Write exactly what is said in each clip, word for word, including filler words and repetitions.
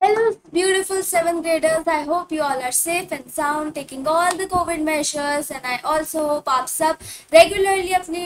Hello, beautiful seventh graders. I hope you all are safe and sound, taking all the COVID measures, and I also hope आप सब regularly अपनी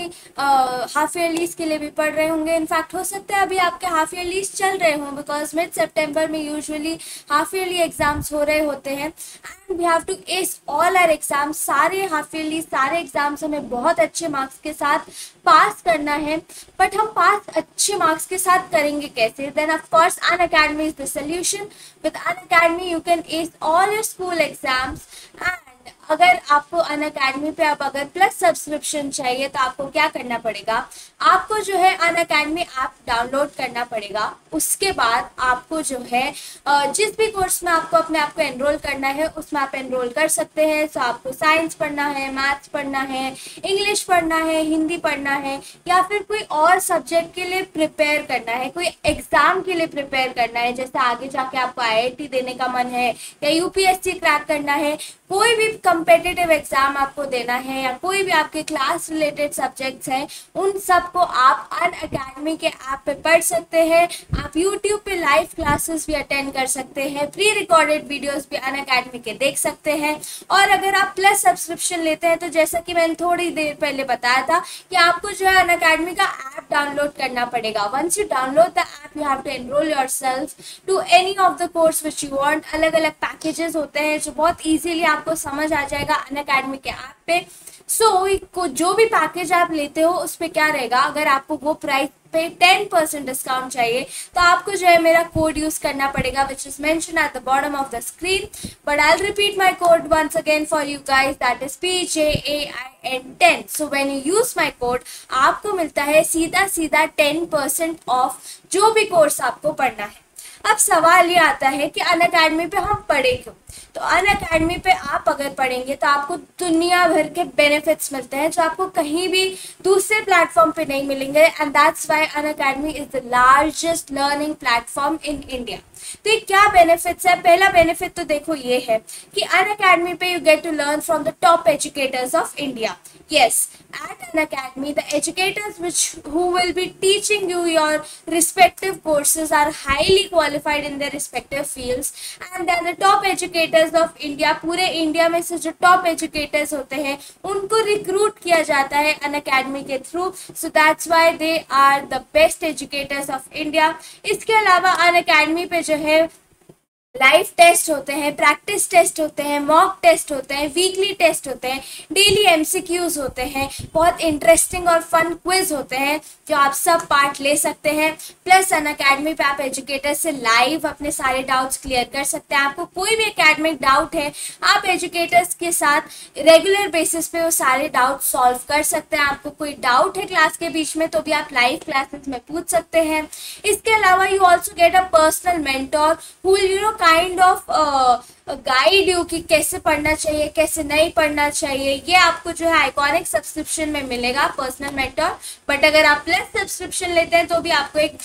half ईयरलीज के लिए भी पढ़ रहे होंगे. इनफैक्ट हो सकता है अभी आपके हाफ ईयरलीज चल रहे हों, बिकॉज मिड सितंबर में यूजुअली हाफ ईयरली एग्जाम्स हो रहे होते हैं and we have to ace all our exams. सारे हाफ ईयरली सारे एग्जाम्स हमें बहुत अच्छे मार्क्स के साथ पास करना है. बट हम पास अच्छे मार्क्स के साथ करेंगे कैसे? Then of course Unacademy is the solution. With Unacademy you can ace all your school exams. And अगर आपको अनअकैडमी पे अब अगर प्लस सब्सक्रिप्शन चाहिए तो आपको क्या करना पड़ेगा? आपको जो है अनअकैडमी ऐप डाउनलोड करना पड़ेगा. उसके बाद आपको जो है जिस भी कोर्स में आपको अपने आप को एनरोल करना है उसमें आप एनरोल कर सकते हैं. सो आपको साइंस पढ़ना है, मैथ्स पढ़ना है, इंग्लिश पढ़ना है, हिंदी पढ़ना है, या फिर कोई और सब्जेक्ट के लिए प्रिपेयर करना है, कोई एग्जाम के लिए प्रिपेयर करना है, जैसे आगे जाके आपको आई आई टी देने का मन है या U P S C crack करना है, कोई भी कम्पिटिटिव एग्जाम आपको देना है, या कोई भी आपके क्लास रिलेटेड सब्जेक्ट्स हैं, उन सब को आप अनअकैडमी के ऐप पे पढ़ सकते हैं. आप यूट्यूब पे लाइव क्लासेस भी अटेंड कर सकते हैं, प्री रिकॉर्डेड वीडियोस भी अनअकैडमी के देख सकते हैं. और अगर आप प्लस सब्सक्रिप्शन लेते हैं तो जैसा कि मैंने थोड़ी देर पहले बताया था कि आपको जो है अनअकैडमी का ऐप डाउनलोड करना पड़ेगा. Once you download the app you have to enrol yourself to any of the course which you want. अलग अलग पैकेजेस होते हैं जो बहुत ईजीली आपको समझ आ जाएगा अनअकैडमी के ऐप पे. सो so, जो भी पैकेज आप लेते हो उस पर क्या रहेगा, अगर आपको वो प्राइस पे टेन परसेंट डिस्काउंट चाहिए तो आपको जो है मेरा कोड यूज करना पड़ेगा which is mention at the bottom of the screen. But I will repeat my code once again for you guys, that is P J A I N ten. So when you use my code आपको मिलता है सीधा सीधा ten percent of जो भी course आपको पढ़ना है. अब सवाल ये आता है कि अनअकैडमी पे हम पढ़े क्यों? तो अनअकैडमी पे आप अगर पढ़ेंगे तो आपको दुनिया भर के बेनिफिट्स मिलते हैं जो आपको कहीं भी दूसरे प्लेटफॉर्म पे नहीं मिलेंगे. And that's why Unacademy is the largest learning platform in India. तो ये क्या बेनिफिट्स है? पहला बेनिफिट तो देखो ये है कि अनअकैडमी पे you get to learn from the top educators of India. Yes, at an academy, the educators which who will be teaching you your respective courses are highly qualified in their respective fields, and they are the top educators of India. पूरे India में से जो top educators होते हैं उनको recruit किया जाता है an academy के through. So that's why they are the best educators of India. इसके अलावा an academy पे जो है लाइव टेस्ट होते हैं, प्रैक्टिस टेस्ट होते हैं, मॉक टेस्ट होते हैं, वीकली टेस्ट होते हैं, डेली एमसीक्यूज होते हैं, बहुत इंटरेस्टिंग और फन क्विज होते हैं जो आप सब पार्ट ले सकते हैं. प्लस अनअकैडमी पे आप एजुकेटर से लाइव अपने सारे डाउट्स क्लियर कर सकते हैं. आपको कोई भी एकेडमिक डाउट है आप एजुकेटर्स के साथ रेगुलर बेसिस पे वो सारे डाउट सॉल्व कर सकते हैं. आपको कोई डाउट है क्लास के बीच में तो भी आप लाइव क्लासेस में पूछ सकते हैं. इसके अलावा you also get a personal mentor who you know kind of guide you कि कैसे पढ़ना चाहिए, कैसे नहीं पढ़ना चाहिए. ये आपको जो है आइकॉनिक सब्सक्रिप्शन में मिलेगा, पर्सनल मेंटर. बट अगर आप प्लस सब्सक्रिप्शन लेते हैं तो भी आपको एक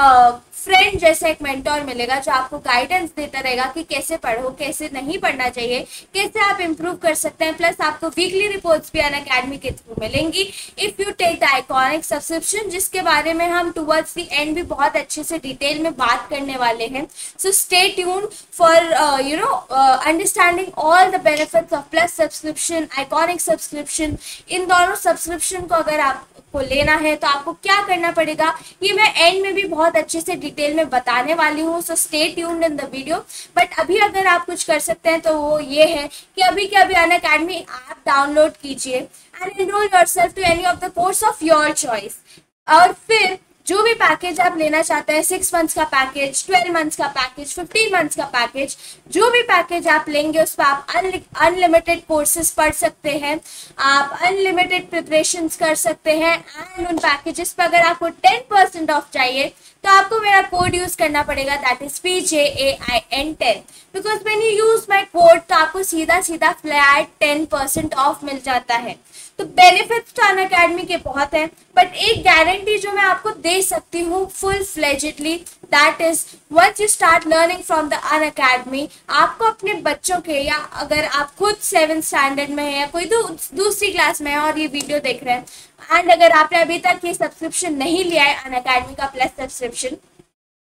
फ्रेंड जैसा एक मेंटोर मिलेगा जो आपको गाइडेंस देता रहेगा कि कैसे पढ़ो, कैसे नहीं पढ़ना चाहिए, कैसे आप इम्प्रूव कर सकते हैं. प्लस आपको वीकली रिपोर्ट्स भी अनअकैडमी के थ्रू मिलेंगी if you take the iconic subscription, जिसके बारे में हम टुवर्ड्स द एंड भी बहुत अच्छे से डिटेल में बात करने वाले हैं. So stay tune for you know understanding all the benefits of plus subscription, iconic subscription. इन दोनों सब्सक्रिप्शन को अगर आपको लेना है तो आपको क्या करना पड़ेगा ये मैं एंड में भी बहुत अच्छे से डिटेल में बताने वाली हूँ. So stay tuned in the video. But अभी अगर आप कुछ कर सकते हैं तो वो ये है कि अभी के अभी अनअकैडमी ऐप डाउनलोड कीजिए and enrol yourself to any of the course of your choice. और फिर जो भी पैकेज आप लेना चाहते हैं, सिक्स मंथ्स का पैकेज, ट्वेल्व मंथ्स का पैकेज, फिफ्टीन मंथ्स का पैकेज, जो भी पैकेज आप लेंगे उस पर आप अनलिमिटेड कोर्सेज पढ़ सकते हैं, आप अनलिमिटेड प्रिपरेशंस कर सकते हैं. एंड उन पैकेजेस पर अगर आपको टेन परसेंट ऑफ चाहिए तो आपको मेरा कोड यूज करना पड़ेगा, that is P J A I N ten. Because when you use my code तो आपको सीधा सीधा फ्लैट टेन परसेंट ऑफ मिल जाता है. तो बेनिफिट्स तो अनअकैडमी के बहुत हैं, बट एक गारंटी जो मैं आपको दे सकती हूँ full fledgedly, that is once you start learning from the Unacademy, आपको अपने बच्चों के, या अगर आप खुद सेवन स्टैंडर्ड में है या कोई दू, दूसरी क्लास में है और ये वीडियो देख रहे हैं, एंड अगर आपने अभी तक ये सब्सक्रिप्शन नहीं लिया है अनअकैडमी का प्लस सब्सक्रिप्शन,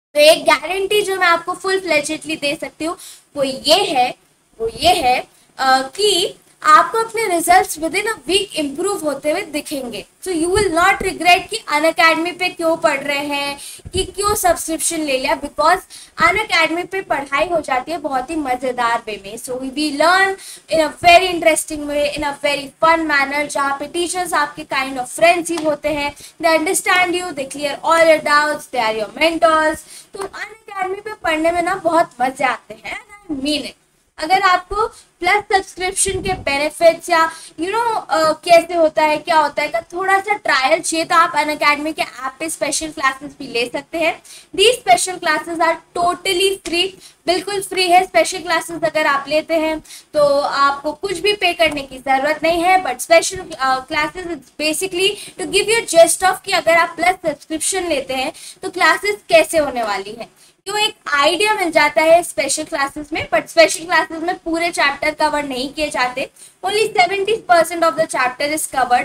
तो एक गारंटी जो मैं आपको फुल फ्लेजेडली दे सकती हूँ वो ये है वो ये है uh, कि आपको अपने results within a week improve होते हुए दिखेंगे. So you will not regret कि अनअकैडमी पे क्यों पढ़ रहे हैं, कि क्यों सब्सक्रिप्शन ले लिया, बिकॉज अनअकैडमी पे पढ़ाई हो जाती है बहुत ही मज़ेदार वे में. So we learn in a very interesting way, in a very fun manner, जहाँ पे टीचर्स आपके काइंड ऑफ फ्रेंड्स ही होते हैं. They understand you, they clear all your doubts, they are your mentors. तो अनअकैडमी पे पढ़ने में ना बहुत मजे आते हैं. I mean it. अगर आपको प्लस सब्सक्रिप्शन के बेनिफिट्स या यू नो कैसे होता है, क्या होता है का थोड़ा सा ट्रायल चाहिए, तो आप अनअकैडमी के ऐप पे स्पेशल क्लासेस भी ले सकते हैं. These special classes are totally free, बिल्कुल फ्री है. स्पेशल क्लासेस अगर आप लेते हैं तो आपको कुछ भी पे करने की ज़रूरत नहीं है. But special classes is basically to give you just of कि अगर आप प्लस सब्सक्रिप्शन लेते हैं तो क्लासेस कैसे होने वाली है, तो एक आइडिया मिल जाता है स्पेशल क्लासेस में. बट स्पेशल क्लासेस में पूरे चैप्टर कवर नहीं किए जाते. Only seventy percent of the chapter is covered,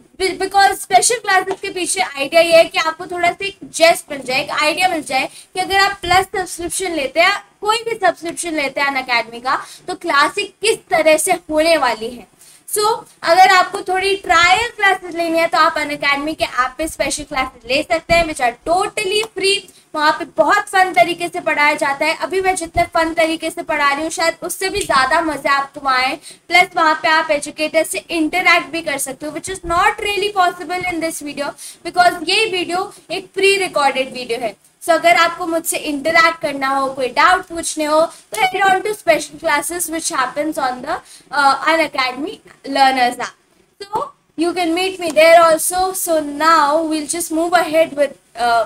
because special classes के पीछे आइडिया ये है कि आपको थोड़ा सा एक जेस्ट मिल जाए, एक आइडिया मिल जाए कि अगर आप प्लस सब्सक्रिप्शन लेते हैं, कोई भी सब्सक्रिप्शन लेते हैं अनअकैडमी का, तो क्लासेस किस तरह से होने वाली है. सो so, अगर आपको थोड़ी ट्रायल क्लासेस लेनी है तो आप अनअकैडमी के ऐप पे स्पेशल क्लासेस ले सकते हैं, विच आर टोटली फ्री. वहाँ पे बहुत फन तरीके से पढ़ाया जाता है. अभी मैं जितने फन तरीके से पढ़ा रही हूँ शायद उससे भी ज़्यादा मज़े आपको आए. प्लस वहाँ पे आप एजुकेटर से इंटरैक्ट भी कर सकते हो, which is not really possible in this video, because ये वीडियो एक प्री रिकॉर्डेड वीडियो है. सो so, अगर आपको मुझसे इंटरैक्ट करना हो, कोई डाउट पूछने हो, तो head on to special classes which happens on the Unacademy learners app. So you can meet me there also. So now we'll just move ahead with uh,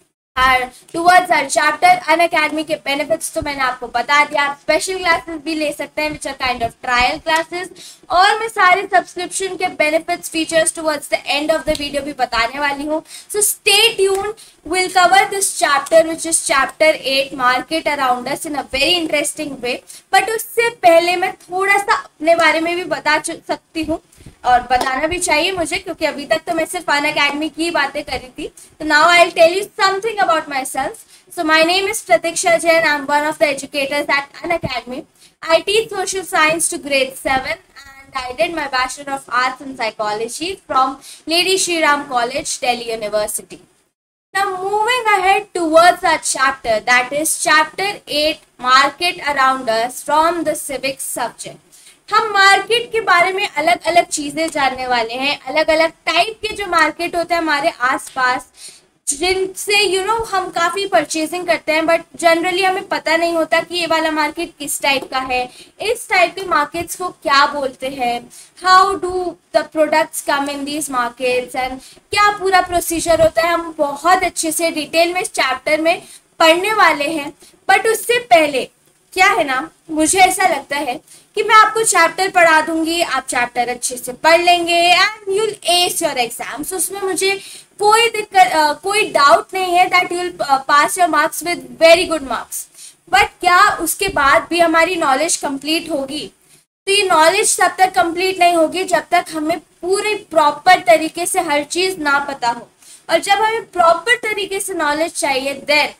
और टूवर्ड्स आर चैप्टर. अनअकैडमी के benefits तो मैंने आपको बता दिया. आप special classes भी ले सकते हैं which are kind of trial classes, और मैं सारे सब्सक्रिप्शन के benefits features towards the end of the video भी बताने वाली हूँ. So stay tuned, will cover this chapter which is chapter eight, market around us, in a very interesting way. But उससे पहले मैं थोड़ा सा अपने बारे में भी बता सकती हूँ, और बताना भी चाहिए मुझे, क्योंकि अभी तक तो मैं सिर्फ अनअकैडमी की बातें करी थी. तो now I will tell you something about myself. So my name is Prateeksha Jain. I am one of the educators at Unacademy. I teach social science to grade seven and I did my Bachelor of Arts in Psychology from Lady Shri Ram College, Delhi University. Now moving ahead towards our chapter, that is chapter eight, Market Around Us, from the Civics subject. हम market के बारे में अलग अलग चीज़ें जानने वाले हैं. अलग अलग टाइप के जो मार्केट होते हैं हमारे आसपास, जिनसे यू नो हम काफ़ी परचेजिंग करते हैं, बट जनरली हमें पता नहीं होता कि ये वाला मार्केट किस टाइप का है, इस टाइप के मार्केट्स को क्या बोलते हैं, how do the products come in these markets, and क्या पूरा प्रोसीजर होता है. हम बहुत अच्छे से डिटेल में इस चैप्टर में पढ़ने वाले हैं. बट उससे पहले क्या है ना, मुझे ऐसा लगता है कि मैं आपको चैप्टर पढ़ा दूंगी, आप चैप्टर अच्छे से पढ़ लेंगे and you will ace your exams. उसमें मुझे कोई दिक्कत uh, कोई डाउट नहीं है that you will pass your marks with very good marks. But क्या उसके बाद भी हमारी नॉलेज कंप्लीट होगी? तो ये नॉलेज तब तक कंप्लीट नहीं होगी जब तक हमें पूरे प्रॉपर तरीके से हर चीज़ ना पता हो. और जब हमें प्रॉपर तरीके से नॉलेज चाहिए, देन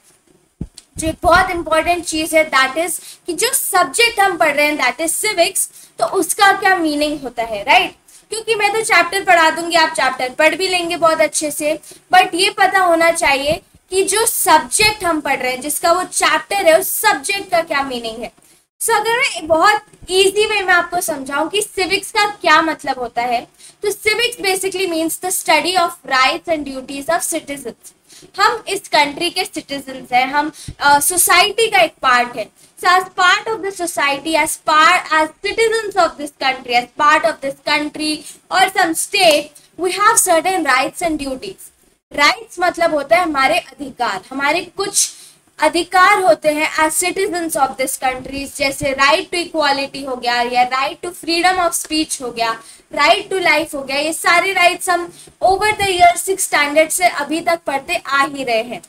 जो बहुत इंपॉर्टेंट चीज़ है दैट इज कि जो सब्जेक्ट हम पढ़ रहे हैं दैट इज सिविक्स, तो उसका क्या मीनिंग होता है, राइट? क्योंकि मैं तो चैप्टर पढ़ा दूंगी, आप चैप्टर पढ़ भी लेंगे बहुत अच्छे से, बट ये पता होना चाहिए कि जो सब्जेक्ट हम पढ़ रहे हैं, जिसका वो चैप्टर है, उस सब्जेक्ट का क्या मीनिंग है. सो so, अगर मैं बहुत इजी वे में आपको समझाऊं कि सिविक्स का क्या मतलब होता है, तो civics basically means the study of rights and duties of citizens. हम इस कंट्री के सिटीजन्स हैं, हम सोसाइटी uh, का एक पार्ट है. So as part of the society, as part as citizens of this country, as part of this country or some state, we have certain rights and duties. Rights मतलब होता है हमारे अधिकार, हमारे कुछ अधिकार होते हैं as citizens of this countries, जैसे राइट टू इक्वालिटी हो गया, या right to freedom of speech हो गया, राइट टू लाइफ हो गया. ये सारे राइट्स हम over the year six standard से अभी तक पढ़ते आ ही रहे हैं.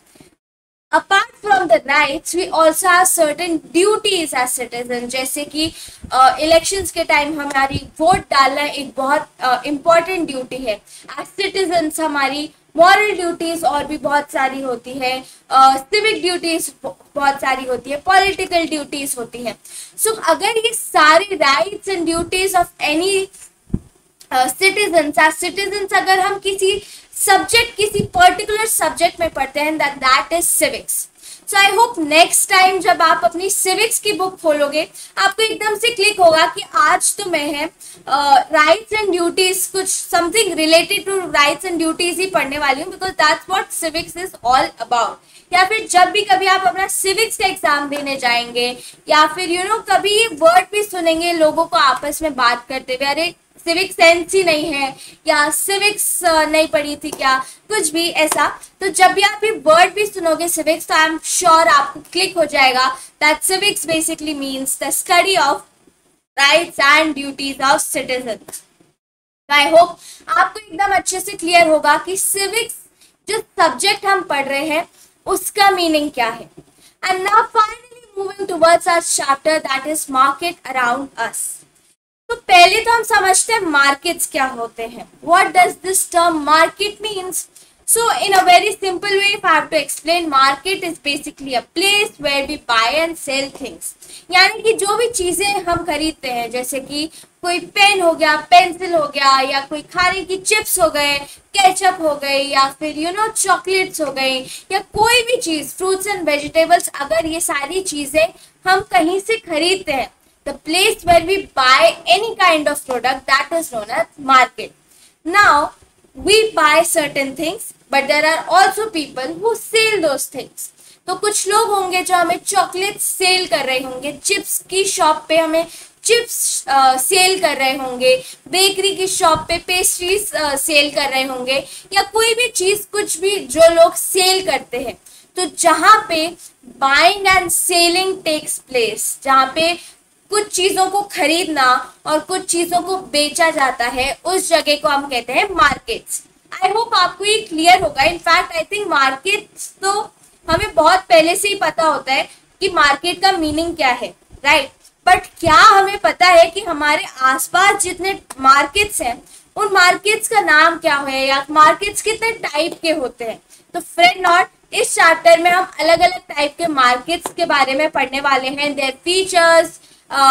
Apart from the rights, we also have certain duties as citizens, जैसे कि इलेक्शंस uh, के टाइम हमारी वोट डालना एक बहुत इम्पॉर्टेंट uh, ड्यूटी है. As citizens हमारी मॉरल ड्यूटीज और भी बहुत सारी होती है, सिविक ड्यूटीज बहुत सारी होती है, पॉलिटिकल ड्यूटीज होती है. सो so, अगर ये सारी rights and duties of any citizen citizens अगर हम किसी सब्जेक्ट किसी पर्टिकुलर सब्जेक्ट में पढ़ते हैं, that that is civics. So I hope next time जब आप अपनी सिविक्स की बुक खोलोगे आपको एकदम से क्लिक होगा कि आज तो मैं है राइट्स एंड ड्यूटीज, कुछ something related to rights and duties ही पढ़ने वाली हूँ, because that's what civics is all about. या फिर जब भी कभी आप अपना सिविक्स का एग्जाम देने जाएंगे या फिर यू you नो know, कभी ये वर्ड भी सुनेंगे लोगों को आपस में बात करते हुए, अरे सिविक्स सेंस ही नहीं है या सिविक्स नहीं पढ़ी थी क्या, कुछ भी ऐसा. तो जब भी आप ये वर्ड भी सुनोगे सिविक्स, तो आई एम श्योर आपको क्लिक हो जाएगा that civics basically means the study of rights and duties of citizens. I hope आपको एकदम अच्छे से क्लियर होगा कि सिविक्स जो सब्जेक्ट हम पढ़ रहे हैं उसका मीनिंग क्या है. And now finally moving towards our chapter that is market around us. तो पहले तो हम समझते हैं मार्केट्स क्या होते हैं. What does this term market means? So in a very simple way if I have to explain, market is basically a place where we buy and sell things. यानी कि जो भी चीजें हम खरीदते हैं, जैसे कि कोई पेन हो गया, पेंसिल हो गया, या कोई खाने की चिप्स हो गए, केचप हो गई, या फिर यू नो चॉकलेट्स हो गई, या कोई भी चीज, फ्रूट्स एंड वेजिटेबल्स, अगर ये सारी चीजें हम कहीं से खरीदते हैं, the place where we buy any kind of product, that is known as market. Now we buy certain things, but there are also people who sell those things. तो कुछ लोग होंगे जो हमें चॉकलेट सेल कर रहे होंगे, चिप्स की शॉप पे हमें चिप्स सेल कर रहे होंगे, बेकरी की शॉप पे पेस्ट्रीज सेल कर रहे होंगे, या कोई भी चीज कुछ भी जो लोग सेल करते हैं. तो जहाँ पे buying and selling takes place, जहाँ पे कुछ चीजों को खरीदना और कुछ चीजों को बेचा जाता है, उस जगह को हम कहते हैं मार्केट्स. आई होप आपको ये क्लियर होगा. इनफैक्ट आई थिंक मार्केट्स तो हमें बहुत पहले से ही पता होता है कि मार्केट का मीनिंग क्या है, राइट. बट क्या हमें पता है कि हमारे आसपास जितने मार्केट्स हैं उन मार्केट्स का नाम क्या है, या मार्केट्स कितने टाइप के होते हैं? तो फ्रेंड नॉट, इस चैप्टर में हम अलग अलग टाइप के मार्केट्स के बारे में पढ़ने वाले हैं, their features,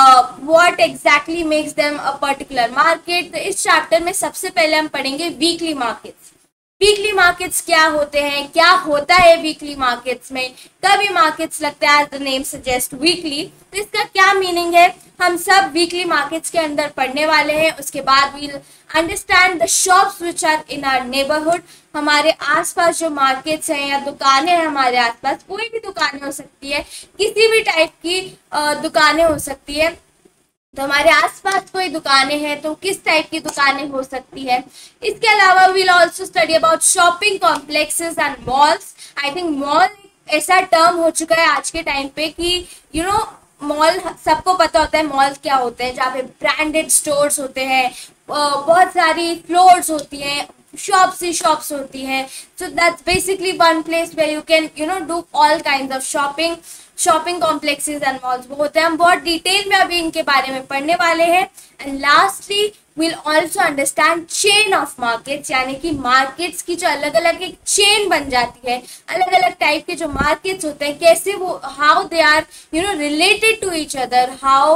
what exactly makes them a particular market. तो इस चैप्टर में सबसे पहले हम पढ़ेंगे वीकली मार्केट्स. वीकली मार्केट्स क्या होते हैं, क्या होता है वीकली मार्केट्स में, कब ये मार्केट्स लगता है, as the name suggest weekly, तो इसका क्या मीनिंग है, हम सब वीकली मार्केट्स के अंदर पढ़ने वाले हैं. उसके बाद we'll understand the shops which are in our neighbourhood. हमारे आसपास जो मार्केट्स हैं या दुकानें हैं हमारे आसपास, कोई भी दुकानें हो सकती है, किसी भी टाइप की दुकानें हो सकती है. तो हमारे आसपास कोई दुकानें हैं तो किस टाइप की दुकानें हो सकती है. इसके अलावा we'll also study about shopping complexes and malls. I think mall ऐसा टर्म हो चुका है आज के टाइम पे कि यू नो मॉल सबको पता होता है मॉल क्या होते हैं, जहाँ पे ब्रांडेड स्टोर्स होते हैं, बहुत सारी फ्लोर्स होती हैं, शॉप्स ही शॉप्स होती हैं. So that's basically one place where you can you know do all kind of shopping. Shopping complexes and malls वो होते हैं, हम बहुत डिटेल में अभी इनके बारे में पढ़ने वाले हैं. And lastly will also understand chain of markets, यानी कि मार्केट्स की जो अलग अलग एक चेन बन जाती है, अलग अलग टाइप के जो मार्केट्स होते हैं, कैसे वो, how they are you know related to each other, how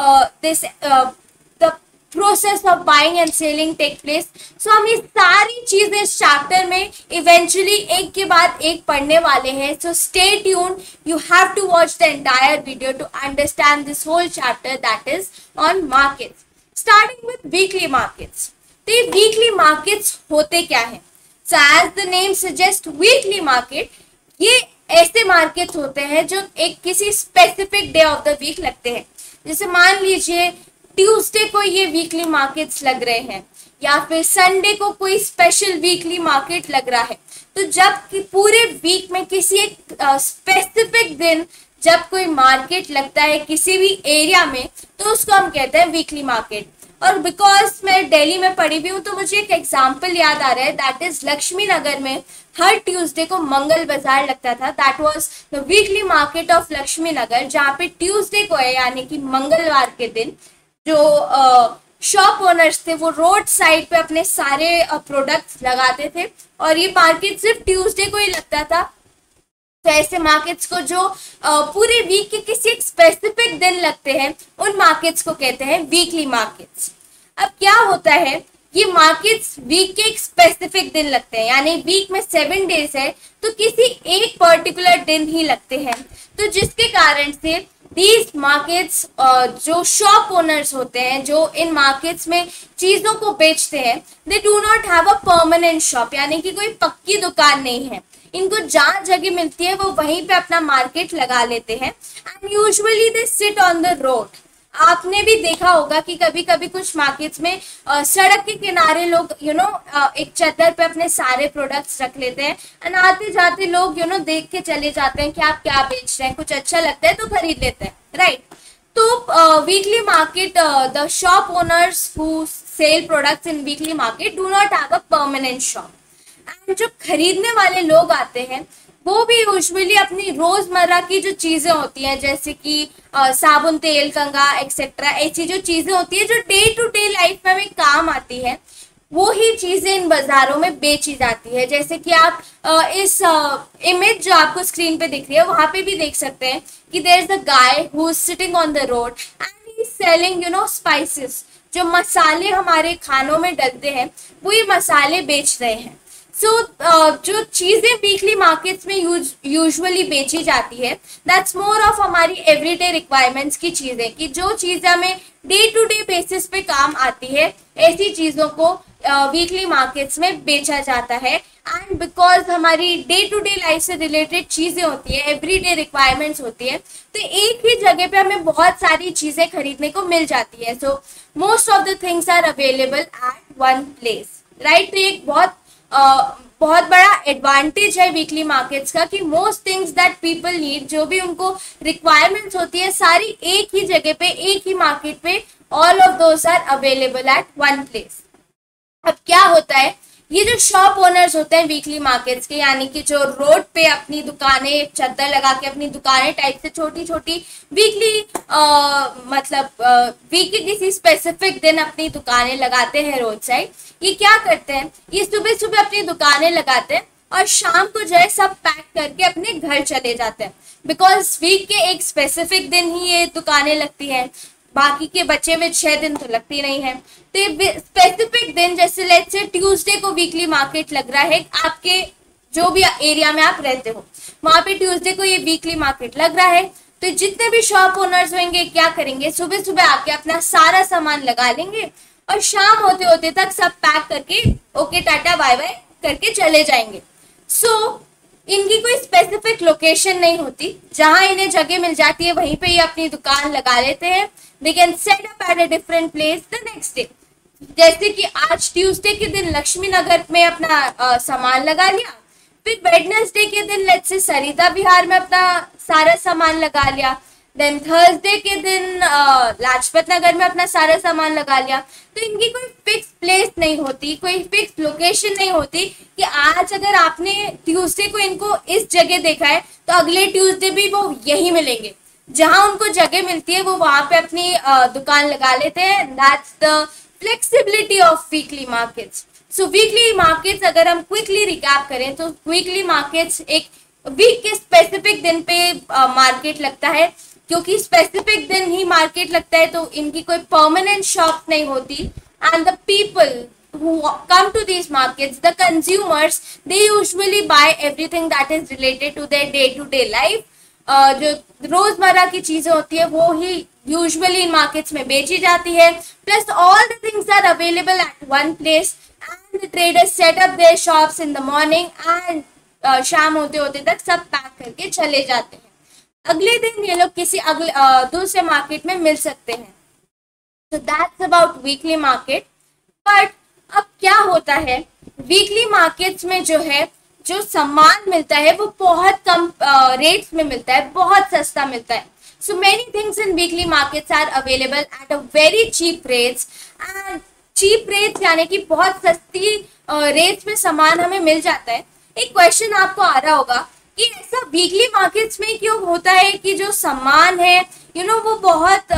this process of buying and selling take place. सो हम ये सारी चीजें इस चैप्टर में इवेंचुअली एक के बाद एक पढ़ने वाले हैं. So stay tune, you have to watch the entire video to understand this whole chapter that is on markets. Starting with weekly markets. तो ये वीकली मार्केट्स होते क्या है? So as the name suggest weekly market, ये ऐसे markets होते हैं जो एक किसी specific day of the week लगते हैं. जैसे मान लीजिए ट्यूसडे को ये वीकली मार्केट्स लग रहे हैं, या फिर संडे को कोई स्पेशल वीकली मार्केट लग रहा है. तो जब कि पूरे वीक में किसी एक स्पेसिफिक दिन जब कोई मार्केट लगता है किसी भी एरिया में, तो उसको हम कहते हैं वीकली मार्केट. और बिकॉज मैं दिल्ली में पढ़ी हुई हूँ तो मुझे एक एग्जाम्पल याद आ रहा है, दैट इज लक्ष्मी नगर में हर ट्यूसडे को मंगल बाजार लगता था. That was the weekly market of Laxmi Nagar, जहाँ पे ट्यूसडे को है यानी कि मंगलवार के दिन जो शॉप ओनर्स थे वो रोड साइड पे अपने सारे प्रोडक्ट्स लगाते थे और ये मार्केट सिर्फ ट्यूसडे को ही लगता था। तो ऐसे मार्केट्स को जो पूरे वीक के किसी एक स्पेसिफिक दिन लगते हैं उन मार्केट्स को कहते हैं वीकली मार्केट्स। अब क्या होता है, ये मार्केट्स वीक के एक स्पेसिफिक दिन लगते हैं, यानी वीक में सेवन डेज है तो किसी एक पर्टिकुलर दिन ही लगते हैं। तो जिसके कारण से दीज मार्केट्स जो शॉप ओनर्स होते हैं जो इन मार्केट्स में चीजों को बेचते हैं, they do not have a permanent shop, यानी कि कोई पक्की दुकान नहीं है। इनको जहाँ जगह मिलती है वो वहीं पे अपना मार्केट लगा लेते हैं and usually they sit on the road. आपने भी देखा होगा कि कभी कभी कुछ मार्केट्स में आ, सड़क के किनारे लोग यू you नो know, एक चादर पे अपने सारे प्रोडक्ट्स रख लेते हैं एंड आते जाते लोग यू नो देख के चले जाते हैं कि आप क्या बेच रहे हैं, कुछ अच्छा लगता है तो खरीद लेते हैं, राइट। तो weekly market, the shop owners who sell products in weekly market do not have a permanent shop. And जो खरीदने वाले लोग आते हैं वो भी यूजुअली अपनी रोजमर्रा की जो चीजें होती हैं जैसे कि साबुन, तेल, कंघा एक्सेट्रा, ऐसी जो चीजें होती है जो डे टू डे लाइफ में हमें काम आती है, वो ही चीजें इन बाजारों में बेची जाती है। जैसे कि आप इस इमेज जो आपको स्क्रीन पे दिख रही है वहां पे भी देख सकते हैं कि there is a guy who is sitting on the road and he is selling you know spices. जो मसाले हमारे खानों में डलते हैं वो ये मसाले बेच रहे हैं। सो so, uh, जो चीजें वीकली मार्केट्स में यूजुअली बेची जाती है दैट्स मोर ऑफ हमारी एवरीडे रिक्वायरमेंट्स की चीजें, कि जो चीजें हमें डे टू डे बेसिस पे काम आती है ऐसी चीजों को वीकली uh, मार्केट्स में बेचा जाता है। एंड बिकॉज हमारी डे टू डे लाइफ से रिलेटेड चीजें होती है, एवरीडे रिक्वायरमेंट्स होती है, तो एक ही जगह पे हमें बहुत सारी चीजें खरीदने को मिल जाती है। So most of the things are available at one place, right. तो एक बहुत Uh, बहुत बड़ा एडवांटेज है वीकली मार्केट्स का कि most things that people need, जो भी उनको रिक्वायरमेंट्स होती है सारी एक ही जगह पे, एक ही मार्केट पे, all of those are available at one place. अब क्या होता है, ये जो शॉप ओनर्स होते हैं वीकली मार्केट्स के, यानी कि जो रोड पे अपनी दुकानें, चद्दर लगा के अपनी दुकानें टाइप से छोटी छोटी वीकली मतलब वीक के किसी स्पेसिफिक दिन अपनी दुकानें लगाते हैं रोड साइड, ये क्या करते हैं, ये सुबह सुबह अपनी दुकानें लगाते हैं और शाम को जो है सब पैक करके अपने घर चले जाते हैं। बिकॉज वीक के एक स्पेसिफिक दिन ही ये दुकानें लगती हैं, बाकी के बचे हुए छह दिन तो लगती नहीं है। तो स्पेसिफिक दिन जैसे लेट्स से ट्यूसडे को वीकली मार्केट लग रहा है, आपके जो भी एरिया में आप रहते हो वहां पे ट्यूसडे को ये वीकली मार्केट लग रहा है, तो जितने भी शॉप ओनर्स होंगे क्या करेंगे, सुबह सुबह आके अपना सारा सामान लगा लेंगे और शाम होते होते तक सब पैक करके ओके टाटा बाय बाय करके चले जाएंगे। सो so, इनकी कोई स्पेसिफिक लोकेशन नहीं होती, जहां इन्हें जगह मिल जाती है वहीं पे ये अपनी दुकान लगा लेते हैं। They can set up at a different place the next day. जैसे कि आज ट्यूसडे के दिन लक्ष्मी नगर में अपना आ, सामान लगा लिया, फिर वेडनेसडे के दिन लेट्स से सरिता विहार में अपना सारा सामान लगा लिया, देन थर्सडे के दिन लाजपत नगर में अपना सारा सामान लगा लिया। तो इनकी कोई फिक्स प्लेस नहीं होती, कोई फिक्स लोकेशन नहीं होती कि आज अगर आपने ट्यूसडे को इनको इस जगह देखा है तो अगले ट्यूसडे भी वो यही मिलेंगे। जहां उनको जगह मिलती है वो वहां पे अपनी दुकान लगा लेते हैं। That's the flexibility of weekly markets. So weekly markets अगर हम क्विकली रिकैप करें तो वीकली मार्केट्स एक वीक के स्पेसिफिक दिन पे मार्केट लगता है, क्योंकि स्पेसिफिक दिन ही मार्केट लगता है तो इनकी कोई परमानेंट शॉप नहीं होती। And the people who come to these markets, the consumers, they usually buy everything that is related to their day to day life. uh, जो रोजमर्रा की चीजें होती है वो ही यूजुअली इन मार्केट्स में बेची जाती है। Plus all the things are available at one place and the traders set up their shops in the morning and शाम होते होते तक सब पैक करके चले जाते हैं। अगले दिन ये लोग किसी अगले दूसरे मार्केट में मिल सकते हैं। So that's about weekly market. But अब क्या होता है, वीकली मार्केट्स में जो है जो सामान मिलता है वो बहुत कम रेट्स में मिलता है, बहुत सस्ता मिलता है। So many things in weekly markets are available at a very cheap rates. And cheap rates यानी कि बहुत सस्ती रेट्स में सामान हमें मिल जाता है। एक क्वेश्चन आपको आ रहा होगा कि ऐसा वीकली मार्केट्स में क्यों होता है कि जो सामान है यू नो वो बहुत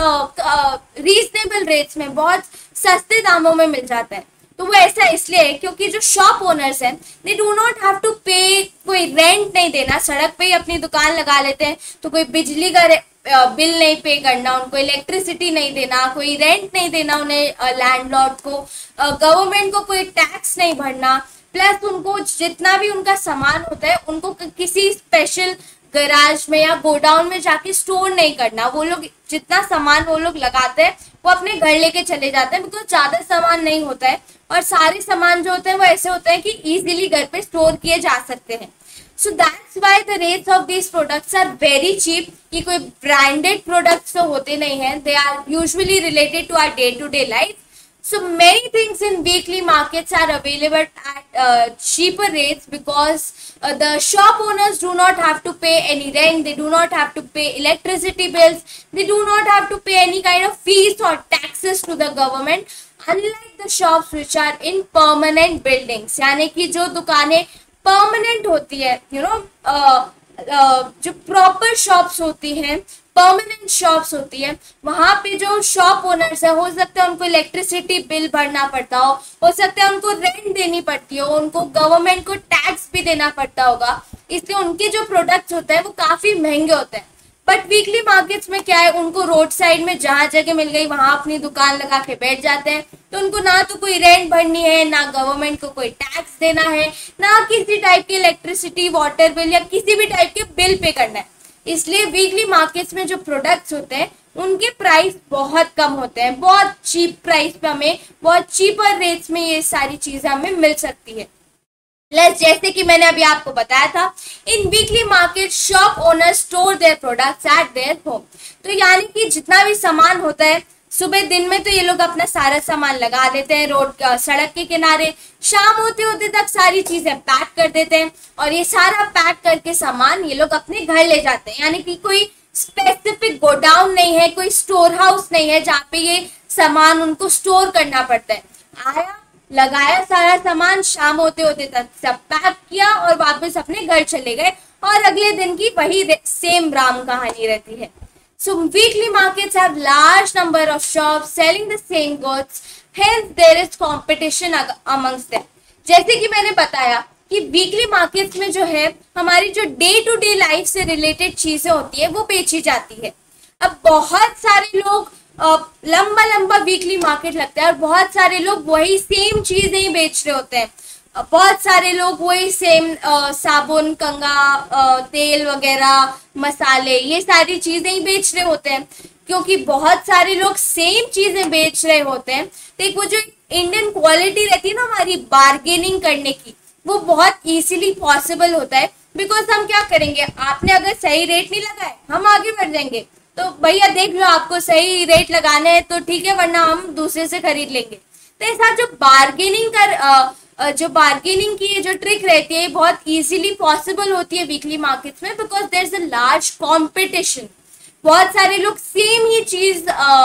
रीजनेबल रेट्स में, बहुत सस्ते दामों में मिल जाता है। तो वो ऐसा इसलिए है क्योंकि जो शॉप ओनर्स हैं they do not have to pay, कोई रेंट नहीं देना, सड़क पे ही अपनी दुकान लगा लेते हैं तो कोई बिजली का बिल नहीं पे करना, उनको इलेक्ट्रिसिटी नहीं देना, कोई रेंट नहीं देना उन्हें लैंडलॉर्ड को, गवर्नमेंट को कोई टैक्स नहीं भरना, प्लस उनको जितना भी उनका सामान होता है उनको किसी स्पेशल गैराज में या गोडाउन में जाके स्टोर नहीं करना। वो लोग जितना सामान वो लोग लगाते हैं वो अपने घर लेके चले जाते हैं, बिकॉज ज्यादा सामान नहीं होता है और सारे सामान जो होते हैं वो ऐसे होते हैं कि इजीली घर पे स्टोर किए जा सकते हैं। So that's why the rates of these products are very cheap. कि कोई ब्रांडेड प्रोडक्ट्स तो होते नहीं हैं, they are usually related to our day to day life. So many things in weekly markets are available at uh, cheaper rates because uh, the shop owners do not have to pay any rent, they do not have to pay electricity bills, they do not have to pay any kind of fees or taxes to the government, unlike the shops which are in permanent buildings. यानी कि जो दुकानें permanent होती है, you know, uh, uh, जो proper shops होती हैं, permanent shops होती है, वहां पे जो शॉप ओनर्स है हो सकता है उनको इलेक्ट्रिसिटी बिल भरना पड़ता हो हो सकता है उनको रेंट देनी पड़ती हो, उनको गवर्नमेंट को टैक्स भी देना पड़ता होगा, इसलिए उनके जो प्रोडक्ट्स होते हैं वो काफी महंगे होते हैं. बट वीकली मार्केट्स में क्या है, उनको रोड साइड में जहां जगह मिल गई वहां अपनी दुकान लगा के बैठ जाते हैं, तो उनको ना तो कोई रेंट भरनी है, ना गवर्नमेंट को कोई टैक्स देना है, ना किसी टाइप की इलेक्ट्रिसिटी वाटर बिल या किसी भी टाइप के बिल पे करना है. इसलिए वीकली मार्केट्स में जो प्रोडक्ट्स होते हैं उनके प्राइस बहुत कम होते हैं, बहुत चीप प्राइस पे हमें बहुत चीपर रेट्स में ये सारी चीजें हमें मिल सकती है. प्लस जैसे कि मैंने अभी आपको बताया था, in weekly market shop owner store their products at their home. तो यानी कि जितना भी सामान होता है सुबह दिन में तो ये लोग अपना सारा सामान लगा देते हैं रोड सड़क के किनारे, शाम होते होते तक सारी चीजें पैक कर देते हैं और ये सारा पैक करके सामान ये लोग अपने घर ले जाते हैं. यानी कि कोई स्पेसिफिक गोडाउन नहीं है, कोई स्टोर हाउस नहीं है जहाँ पे ये सामान उनको स्टोर करना पड़ता है. आया, लगाया सारा सामान, शाम होते होते तक सब पैक किया और वापस अपने घर चले गए और अगले दिन की वही सेम राम कहानी रहती है. So weekly markets have large number of shops selling the same goods, hence there is competition amongst them. जैसे कि मैंने बताया कि वीकली मार्केट्स में जो है हमारी जो डे टू डे लाइफ से रिलेटेड चीजें होती है वो बेची जाती है. अब बहुत सारे लोग लंबा लंबा वीकली मार्केट लगता है और बहुत सारे लोग वही सेम चीजें ही बेच रहे होते हैं. बहुत सारे लोग वही सेम साबुन, कंगा, तेल वगैरह, मसाले, ये सारी चीजें ही बेच रहे होते हैं. क्योंकि बहुत सारे लोग सेम चीजें बेच रहे होते हैं तो एक वो जो इंडियन क्वालिटी रहती है ना हमारी बार्गेनिंग करने की, वो बहुत इजीली पॉसिबल होता है. बिकॉज हम क्या करेंगे, आपने अगर सही रेट नहीं लगाए हम आगे बढ़ जाएंगे, तो भैया देख लो आपको सही रेट लगाने हैं तो ठीक है, वरना हम दूसरे से खरीद लेंगे. तो ऐसा जो बार्गेनिंग कर आ, जो बार्गेनिंग की जो ट्रिक रहती है बहुत इजीली पॉसिबल होती है वीकली मार्केट्स में, because there is a large competition. बहुत सारे लोग सेम ही चीज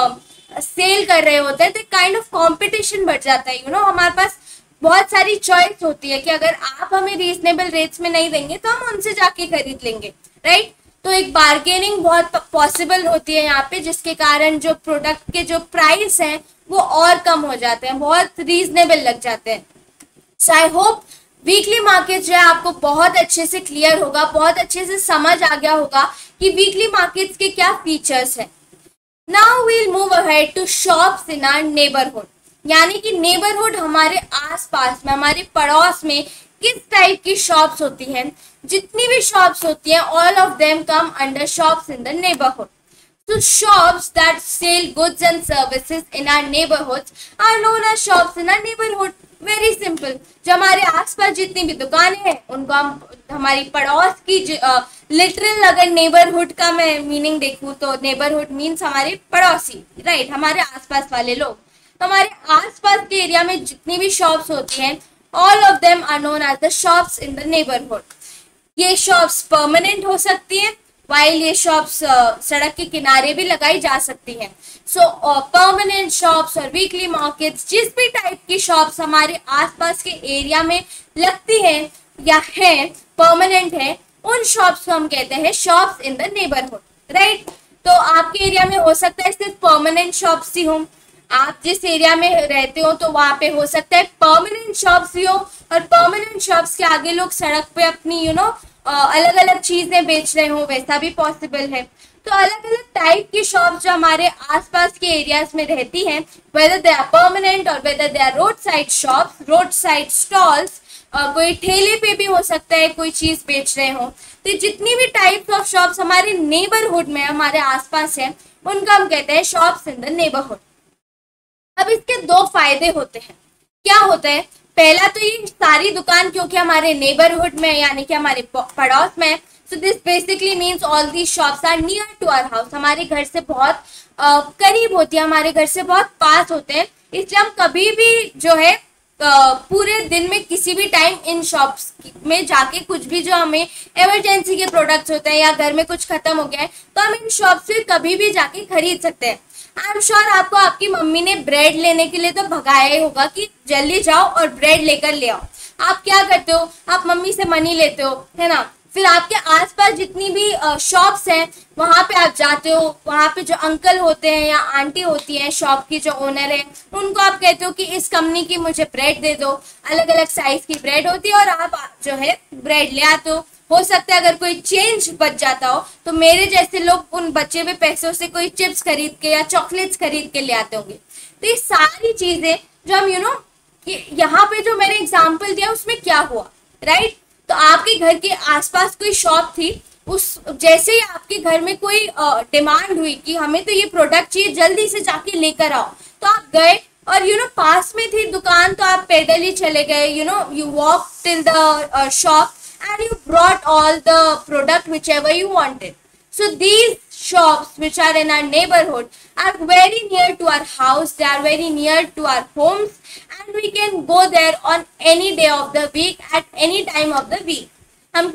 सेल कर रहे होते हैं तो काइंड ऑफ कंपटीशन बढ़ जाता है. यू नो, हमारे पास बहुत सारी चॉइस होती है कि अगर आप हमें रीजनेबल रेट्स में नहीं देंगे तो हम उनसे जाके खरीद लेंगे, राइट. तो एक बार्गेनिंग बहुत पॉसिबल होती है यहाँ पे, जिसके कारण जो प्रोडक्ट के जो प्राइस हैं वो और कम हो जाते हैं, बहुत रीजनेबल लग जाते हैं. So I hope weekly market जो है आपको बहुत अच्छे से क्लियर होगा, बहुत अच्छे से समझ आ गया होगा कि वीकली मार्केट्स के क्या फीचर्स हैं. Now we'll move ahead to shops in our neighbourhood. यानी कि नेबरहुड हमारे आसपास में, हमारे पड़ोस में किस टाइप की शॉप्स होती हैं. जितनी भी शॉप्स होती हैं all of them come under shops in the neighbourhood. So shops that sell goods and services in our neighborhoods are known as shops in our neighborhood. Very simple. जो हमारे आसपास जितनी भी दुकानें हैं उनको हम हमारी पड़ोस की लिटरल uh, अगर नेबरहुड का मैं मीनिंग देखूँ तो नेबरहुड मीन्स हमारे पड़ोसी, राइट, हमारे आसपास वाले लोग. तो हमारे आसपास के एरिया में जितनी भी शॉप्स होती हैं all of them are known as the shops in the neighbourhood. ये शॉप्स परमानेंट हो सकती हैं, वाइल ये शॉप्स uh, सड़क के किनारे भी लगाई जा सकती हैं. सो परमानेंट शॉप्स और वीकली मार्केट्स, जिस भी टाइप की शॉप्स हमारे आसपास के एरिया में लगती हैं या हैं, परमानेंट है, उन शॉप्स को हम कहते हैं shops in the neighbourhood, right. तो आप आपके एरिया में हो सकता है सिर्फ परमानेंट शॉप्स ही हों, आप जिस एरिया में रहते हो तो वहां पे हो सकता है परमानेंट शॉप्स भी हो, और परमानेंट शॉप्स के आगे लोग सड़क पे अपनी यू नो अलग अलग चीजें बेच रहे हो, वैसा भी पॉसिबल है। तो अलग अलग टाइप की शॉप जो हमारे आसपास के एरियाज में रहती हैं, वेदर दे आर परमानेंट और whether they are road side shops, road side stalls, कोई ठेले पे भी हो सकता है कोई चीज बेच रहे हो। तो जितनी भी टाइप्स ऑफ शॉप्स हमारे नेबरहुड में हमारे आसपास है, उनका हम कहते हैं शॉप्स इन द नेबरहुड। अब इसके दो फायदे होते हैं। क्या होता है? पहला तो ये सारी दुकान क्योंकि हमारे नेबरहुड में यानी कि हमारे पड़ोस में, so this basically means all the shops are near to our house, हमारे घर से बहुत uh, करीब होती है, हमारे घर से बहुत पास होते हैं, इसलिए हम कभी भी जो है uh, पूरे दिन में किसी भी टाइम इन शॉप्स में जाके कुछ भी जो हमें इमरजेंसी के प्रोडक्ट्स होते हैं या घर में कुछ खत्म हो गया है तो हम इन शॉप से कभी भी जाके खरीद सकते हैं। आई एम श्योर आपको आपकी मम्मी ने ब्रेड लेने के लिए तो भगाया ही होगा कि जल्दी जाओ और ब्रेड लेकर ले आओ। आप क्या करते हो? आप मम्मी से मनी लेते हो, है ना? फिर आपके आसपास जितनी भी शॉप्स हैं वहां पे आप जाते हो, वहां पे जो अंकल होते हैं या आंटी होती हैं शॉप की जो ओनर है, उनको आप कहते हो कि इस कंपनी की मुझे ब्रेड दे दो। अलग अलग साइज की ब्रेड होती है और आप जो है ब्रेड ले आते हो। हो सकता है अगर कोई चेंज बच जाता हो तो मेरे जैसे लोग उन बचे हुए पैसों से कोई चिप्स खरीद के या चॉकलेट्स खरीद के ले आते होंगे। तो ये सारी चीजें जो हम यू नो यहाँ पे जो मैंने एग्जांपल दिया उसमें क्या हुआ, राइट? तो आपके घर के आसपास कोई शॉप थी, उस जैसे ही आपके घर में कोई डिमांड हुई कि हमें तो ये प्रोडक्ट चाहिए, जल्दी से जाके लेकर आओ, तो आप गए और यू नो पास में थी दुकान तो आप पैदल ही चले गए, you know you walk till the shop and you brought all the product whichever you wanted. So these shops which are in our neighborhood are very near to our house, they are very near to our homes and we can go there on any day of the week at any time of the week. हम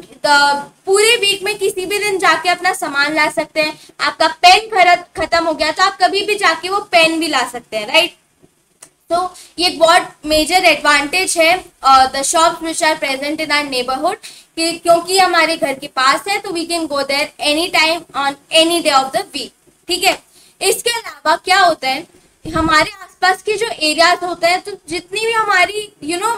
पूरे week में किसी भी दिन जाके अपना सामान ला सकते हैं। आपका पेन खरद खत्म हो गया तो आप कभी भी जाके वो पेन भी ला सकते हैं, राइट? तो ये बहुत मेजर एडवांटेज है the shops which are present in our neighbourhood, क्योंकि हमारे घर के पास है तो we can go there any time on any day of the week, ठीक है? इसके अलावा क्या होता है, हमारे आसपास के जो एरियाज होते हैं तो जितनी भी हमारी यू नो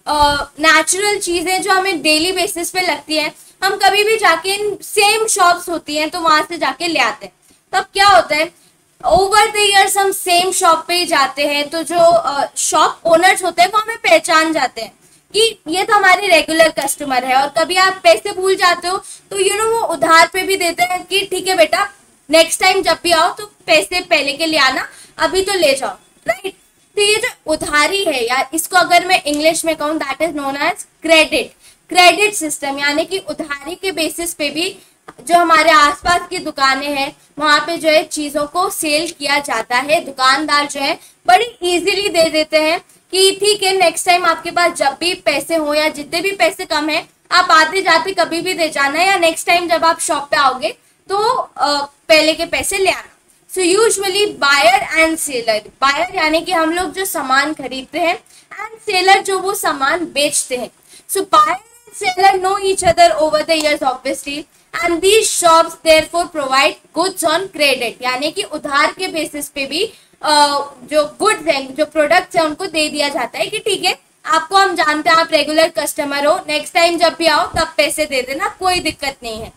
नेचुरल चीजें जो हमें डेली बेसिस पे लगती है, हम कभी भी जाके इन सेम शॉप्स होती हैं तो वहां से जाके ले आते हैं। तब क्या होता है, ओवर द ईयर्स हम सेम शॉप पे ही जाते हैं तो जो शॉप uh, ओनर्स होते हैं वो हमें पहचान जाते हैं कि ये तो हमारे रेगुलर कस्टमर है। और कभी आप पैसे भूल जाते हो तो यू नो वो उधार पे भी देते हैं कि ठीक है बेटा, नेक्स्ट टाइम जब भी आओ तो पैसे पहले के ले आना, अभी तो ले जाओ, राइट? तो ये जो उधारी है यार, इसको अगर मैं इंग्लिश में कहूँ that is known as credit credit system, यानी कि उधारी के बेसिस पे भी जो हमारे आसपास की दुकानें हैं वहां पे जो है चीजों को सेल किया जाता है। दुकानदार जो है बड़ी इजीली दे देते हैं कि ठीक है नेक्स्ट टाइम आपके पास जब भी पैसे हो या जितने भी पैसे कम है आप आते जाते कभी भी दे जाना, या नेक्स्ट टाइम जब आप शॉप पे आओगे तो आ, पहले के पैसे ले आना। So usually buyer and seller, buyer यानी कि हम लोग जो सामान खरीदते हैं एंड सेलर जो वो सामान बेचते हैं, so buyer and seller know each other over the years obviously and these shops therefore provide goods on credit, यानी कि उधार के बेसिस पे भी uh, जो गुड्स हैं, जो प्रोडक्ट्स हैं उनको दे दिया जाता है कि ठीक है आपको हम जानते हैं आप रेगुलर कस्टमर हो, नेक्स्ट टाइम जब भी आओ तब पैसे दे देना, कोई दिक्कत नहीं है।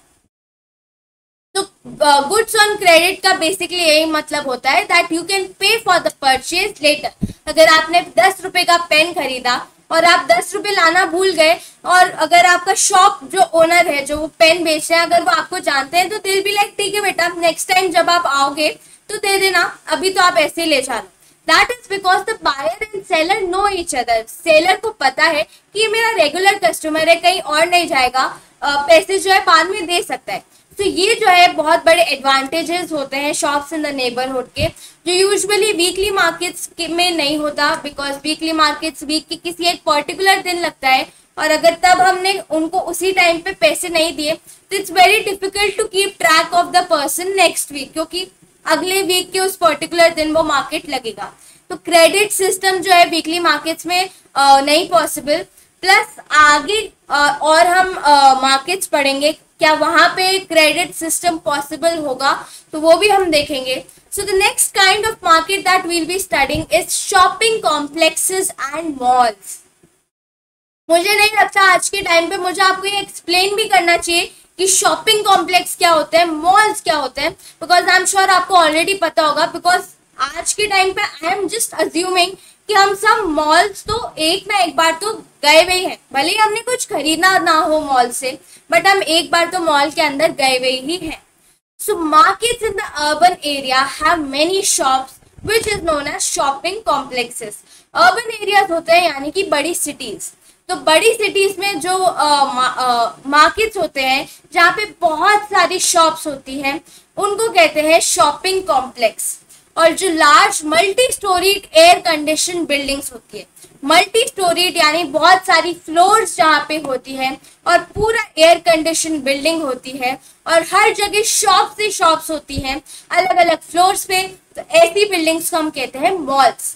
तो गुड्स ऑन क्रेडिट का बेसिकली यही मतलब होता है that you can pay for the purchase later. अगर आपने दस रुपए का पेन खरीदा और आप दस रुपए लाना भूल गए, और अगर आपका शॉप जो ओनर है जो वो पेन बेच रहे हैं अगर वो आपको जानते हैं तो दिल भी लाइक ठीक है बेटा नेक्स्ट टाइम जब आप आओगे तो दे देना, अभी तो आप ऐसे ही ले जाना। That is because the buyer and seller know each other. Seller को पता है कि ये मेरा रेगुलर कस्टमर है, कहीं और नहीं जाएगा, पैसे जो है बाद में दे सकता है। तो so, ये जो है बहुत बड़े एडवांटेजेस होते हैं शॉप्स इन द नेबरहुड के, जो यूजुअली वीकली मार्केट्स में नहीं होता, बिकॉज वीकली मार्केट्स वीक के किसी एक पर्टिकुलर दिन लगता है और अगर तब हमने उनको उसी टाइम पे पैसे नहीं दिए तो it's very difficult to keep track of the person next week, क्योंकि अगले वीक के उस पर्टिकुलर दिन वो मार्केट लगेगा। तो क्रेडिट सिस्टम जो है वीकली मार्केट्स में uh, नहीं पॉसिबल। प्लस आगे uh, और हम मार्केट्स uh, पढ़ेंगे क्या वहां पे क्रेडिट सिस्टम पॉसिबल होगा, तो वो भी हम देखेंगे. So the next kind of market that we'll be studying is shopping complexes and malls. मुझे नहीं लगता आज के टाइम पे मुझे आपको ये एक्सप्लेन भी करना चाहिए कि शॉपिंग कॉम्प्लेक्स क्या होते हैं, मॉल्स क्या होते हैं, बिकॉज आई एम श्योर आपको ऑलरेडी पता होगा. बिकॉज आज के टाइम पे आई एम जस्ट अज्यूमिंग कि हम सब मॉल्स तो एक ना एक बार तो गए हुए हैं, भले ही हमने कुछ खरीदना ना हो मॉल से, बट हम एक बार तो मॉल के अंदर गए हुए ही हैं. So markets in the urban area have many shops which is known as shopping complexes. Urban areas होते हैं यानी कि बड़ी सिटीज. तो बड़ी सिटीज में जो मार्केट्स होते हैं जहाँ पे बहुत सारी शॉप्स होती हैं उनको कहते हैं शॉपिंग कॉम्प्लेक्स. और जो large multi storeyed air condition buildings होती है, मल्टी स्टोरीड यानी बहुत सारी फ्लोर्स जहाँ पे होती है और पूरा एयर कंडीशन बिल्डिंग होती है और हर जगह शॉप से शॉप्स होती हैं अलग अलग फ्लोर्स पे, तो ऐसी बिल्डिंग्स को हम कहते हैं malls.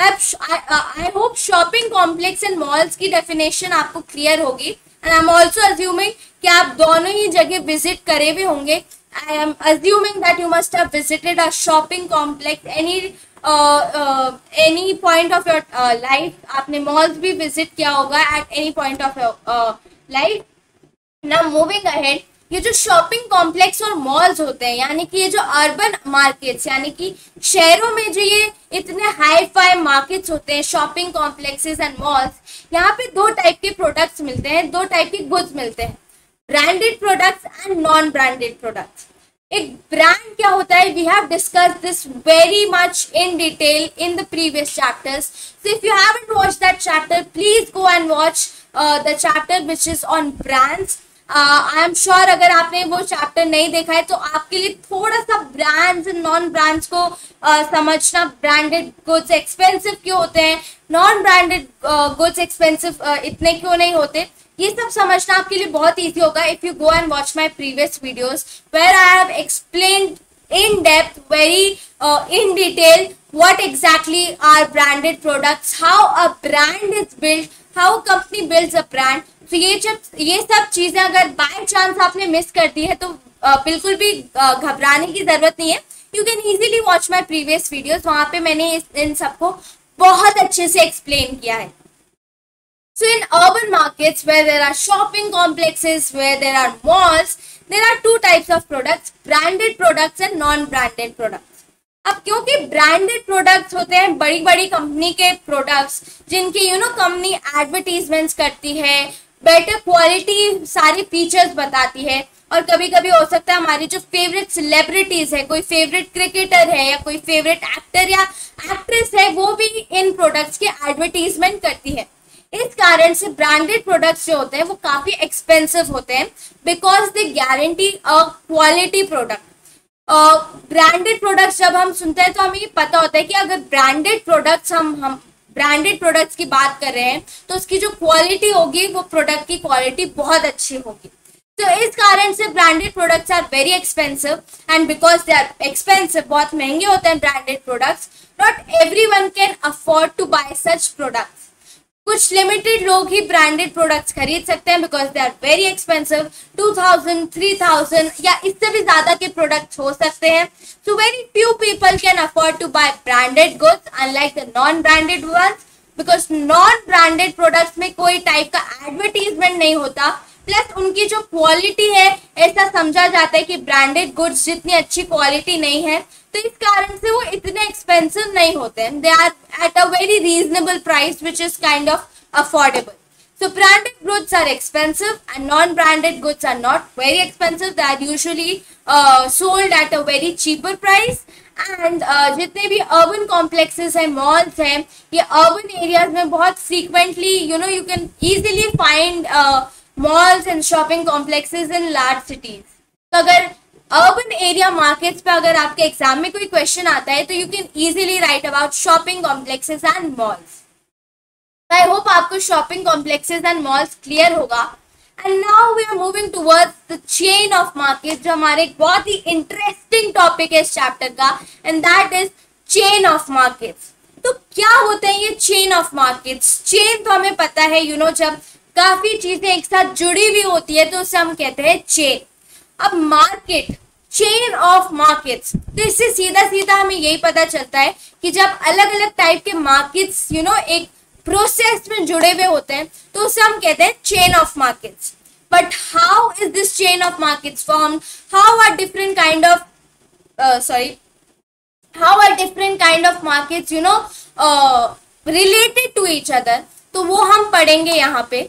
I hope shopping complex and malls की डेफिनेशन आपको क्लियर होगी. And I am also assuming कि आप दोनों ही जगह विजिट करे हुए होंगे. I am assuming that you must have visited a shopping complex any uh, uh, any point of your uh, life. आपने malls भी visit किया होगा at any point of your uh, life. Now moving ahead, ये जो shopping complex और malls होते हैं यानी कि ये जो अर्बन मार्केट्स यानी कि शहरों में जो ये इतने हाई फाई मार्केट्स होते हैं, शॉपिंग कॉम्प्लेक्सेस एंड मॉल्स, यहाँ पे दो टाइप के प्रोडक्ट्स मिलते हैं, दो टाइप के गुड्स मिलते हैं, branded products and non branded products. एक ब्रांड क्या होता है, we have discussed this very much in detail in the previous chapters. So if you haven't watched that chapter, please go and watch the chapter which is on brands. I am sure अगर आपने वो chapter नहीं देखा है तो आपके लिए थोड़ा सा ब्रांड्स एंड नॉन ब्रांड्स को uh, समझना, ब्रांडेड गुड्स एक्सपेंसिव क्यों होते हैं, नॉन ब्रांडेड गुड्स एक्सपेंसिव इतने क्यों नहीं होते, ये सब समझना आपके लिए बहुत इजी होगा if you go and watch my previous videos where I have explained in depth, very uh, in detail what exactly are branded products, how a brand is built, how a company builds a brand. तो ये जब ये सब चीजें अगर by chance आपने miss कर दी है तो uh, बिल्कुल भी uh, घबराने की जरूरत नहीं है. You can easily watch my previous videos, वहां पे मैंने इस, इन सबको बहुत अच्छे से एक्सप्लेन किया है. So in urban markets where there are shopping complexes, where there are malls, there are two types of products, branded products and non-branded products. अब क्योंकि branded products होते हैं बड़ी बड़ी कंपनी के products जिनकी यू नो कंपनी एडवर्टीजमेंट्स करती है, बेटर क्वालिटी सारी फीचर्स बताती है, और कभी कभी हो सकता है हमारी जो फेवरेट सेलिब्रिटीज है, कोई फेवरेट क्रिकेटर है या कोई फेवरेट एक्टर या एक्ट्रेस है, वो भी इन प्रोडक्ट्स के एडवर्टीजमेंट करती है. इस कारण से ब्रांडेड प्रोडक्ट्स जो होते हैं वो काफी एक्सपेंसिव होते हैं because they guarantee a quality product. Branded products जब हम सुनते हैं तो हमें ये पता होता है कि अगर ब्रांडेड प्रोडक्ट्स हम हम ब्रांडेड प्रोडक्ट्स की बात कर रहे हैं तो उसकी जो क्वालिटी होगी वो प्रोडक्ट की क्वालिटी बहुत अच्छी होगी. तो इस कारण से branded products are very expensive and because they are expensive, बहुत महंगे होते हैं branded products, not everyone can afford to buy such products. कुछ लिमिटेड लोग ही ब्रांडेड प्रोडक्ट्स खरीद सकते हैं because they are very expensive. Two thousand three thousand या इससे भी ज्यादा के प्रोडक्ट्स हो सकते हैं. So very few people can afford to buy branded goods unlike the non branded once, because non branded products में कोई टाइप का एडवर्टीजमेंट नहीं होता, प्लस उनकी जो क्वालिटी है ऐसा समझा जाता है कि ब्रांडेड गुड्स जितनी अच्छी क्वालिटी नहीं है तो इस कारण से वो इतने एक्सपेंसिव नहीं होते हैं. They are at a very reasonable price which is kind of affordable. So branded goods are expensive and non-branded goods are not very expensive. They are usually uh, sold at a very cheaper price. And uh, जितने भी urban complexes हैं, malls हैं, ये urban areas में बहुत frequently, you know, you can easily find uh, malls and shopping complexes in large cities. तो अगर urban area markets पे अगर आपके एग्जाम में कोई क्वेश्चन आता है तो you can easily write about shopping complexes and malls. I hope आपको shopping complexes and malls clear होगा. And now we are moving towards the chain of market, जो हमारे एक बहुत ही इंटरेस्टिंग टॉपिक है इस चैप्टर का, and that is chain of markets. तो क्या होते हैं ये चेन ऑफ मार्केट्स? चेन तो हमें पता है, यू you नो know, जब काफी चीजें एक साथ जुड़ी हुई होती है तो उसे हम कहते हैं चेन. अब मार्केट, चेन ऑफ मार्केट्स, तो इससे सीधा सीधा हमें यही पता चलता है कि जब अलग अलग टाइप के मार्केट्स यू नो एक प्रोसेस में जुड़े हुए होते हैं तो उसे हम कहते हैं chain of markets. But how is this chain of markets form? How are different kind of sorry how are different kind of markets you know related to each other? तो वो हम पढ़ेंगे यहाँ पे.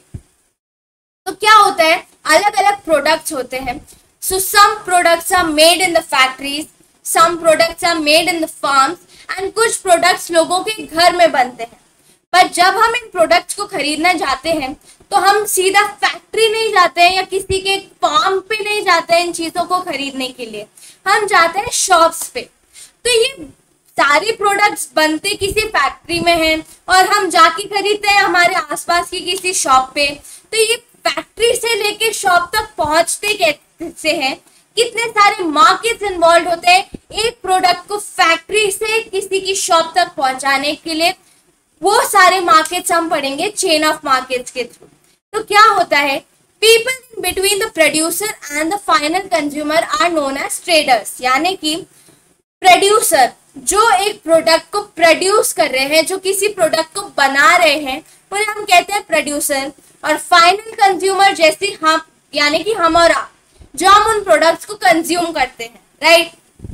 तो क्या होता है, अलग अलग प्रोडक्ट्स होते हैं. So some products are made in the factories, some products are made in the farms, and कुछ प्रोडक्ट्स लोगों के घर में बनते हैं. पर जब हम इन प्रोडक्ट्स को खरीदना जाते हैं तो हम सीधा फैक्ट्री नहीं जाते हैं या किसी के फार्म पे नहीं जाते हैं इन चीजों को खरीदने के लिए, हम जाते हैं शॉप्स पे. तो ये सारे प्रोडक्ट्स बनते किसी फैक्ट्री में हैं और हम जाके खरीदते हैं हमारे आसपास की किसी शॉप पे. तो ये फैक्ट्री से लेके शॉप तक पहुंचते कैसे हैं, कितने सारे मार्केट्स इन्वॉल्व होते हैं एक प्रोडक्ट को फैक्ट्री से किसी की शॉप तक पहुंचाने के लिए. वो सारे मार्केट्स हम पढ़ेंगे चेन ऑफ मार्केट्स के थ्रू. तो क्या होता है, people in between the producer and the final consumer are known as traders. यानी कि प्रोड्यूसर जो एक प्रोडक्ट को प्रोड्यूस कर रहे हैं, जो किसी प्रोडक्ट को बना रहे हैं, उन्हें हम कहते हैं प्रोड्यूसर. और फाइनल कंज्यूमर जैसे हम, यानी कि हम और आप, जो हम उन प्रोडक्ट्स को कंज्यूम करते हैं, राइट.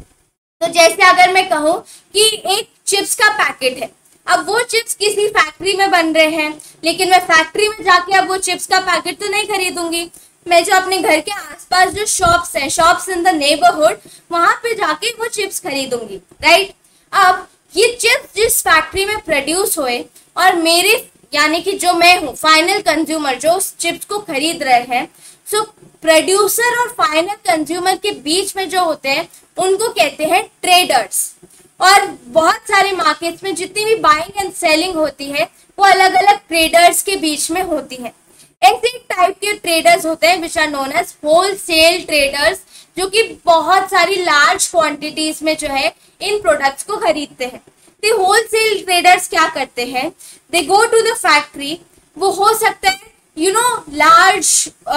तो जैसे अगर मैं कहूँ कि एक चिप्स का पैकेट है, अब वो चिप्स किसी फैक्ट्री में बन रहे हैं, लेकिन मैं फैक्ट्री में जाके अब वो चिप्स का पैकेट तो नहीं खरीदूंगी. मैं जो अपने घर के आसपास जो शॉप्स हैं, शॉप्स इन द नेबरहुड, वहां पे जाके वो चिप्स खरीदूंगी, राइट. अब ये चिप्स जिस फैक्ट्री में प्रोड्यूस हुए और मेरे, यानी कि जो मैं हूँ फाइनल कंज्यूमर जो उस चिप्स को खरीद रहे हैं, सो प्रोड्यूसर और फाइनल कंज्यूमर के बीच में जो होते हैं उनको कहते हैं ट्रेडर्स. और बहुत सारे मार्केट्स में जितनी भी बाइंग एंड सेलिंग होती है वो अलग अलग ट्रेडर्स के बीच में होती है. ऐसे टाइप के ट्रेडर्स होते हैं which are known as wholesale traders, जो कि बहुत सारी लार्ज क्वांटिटीज में जो है इन प्रोडक्ट्स को खरीदते हैं. तो होलसेल ट्रेडर्स क्या करते हैं, they go to the factory. वो हो सकता है यू नो लार्ज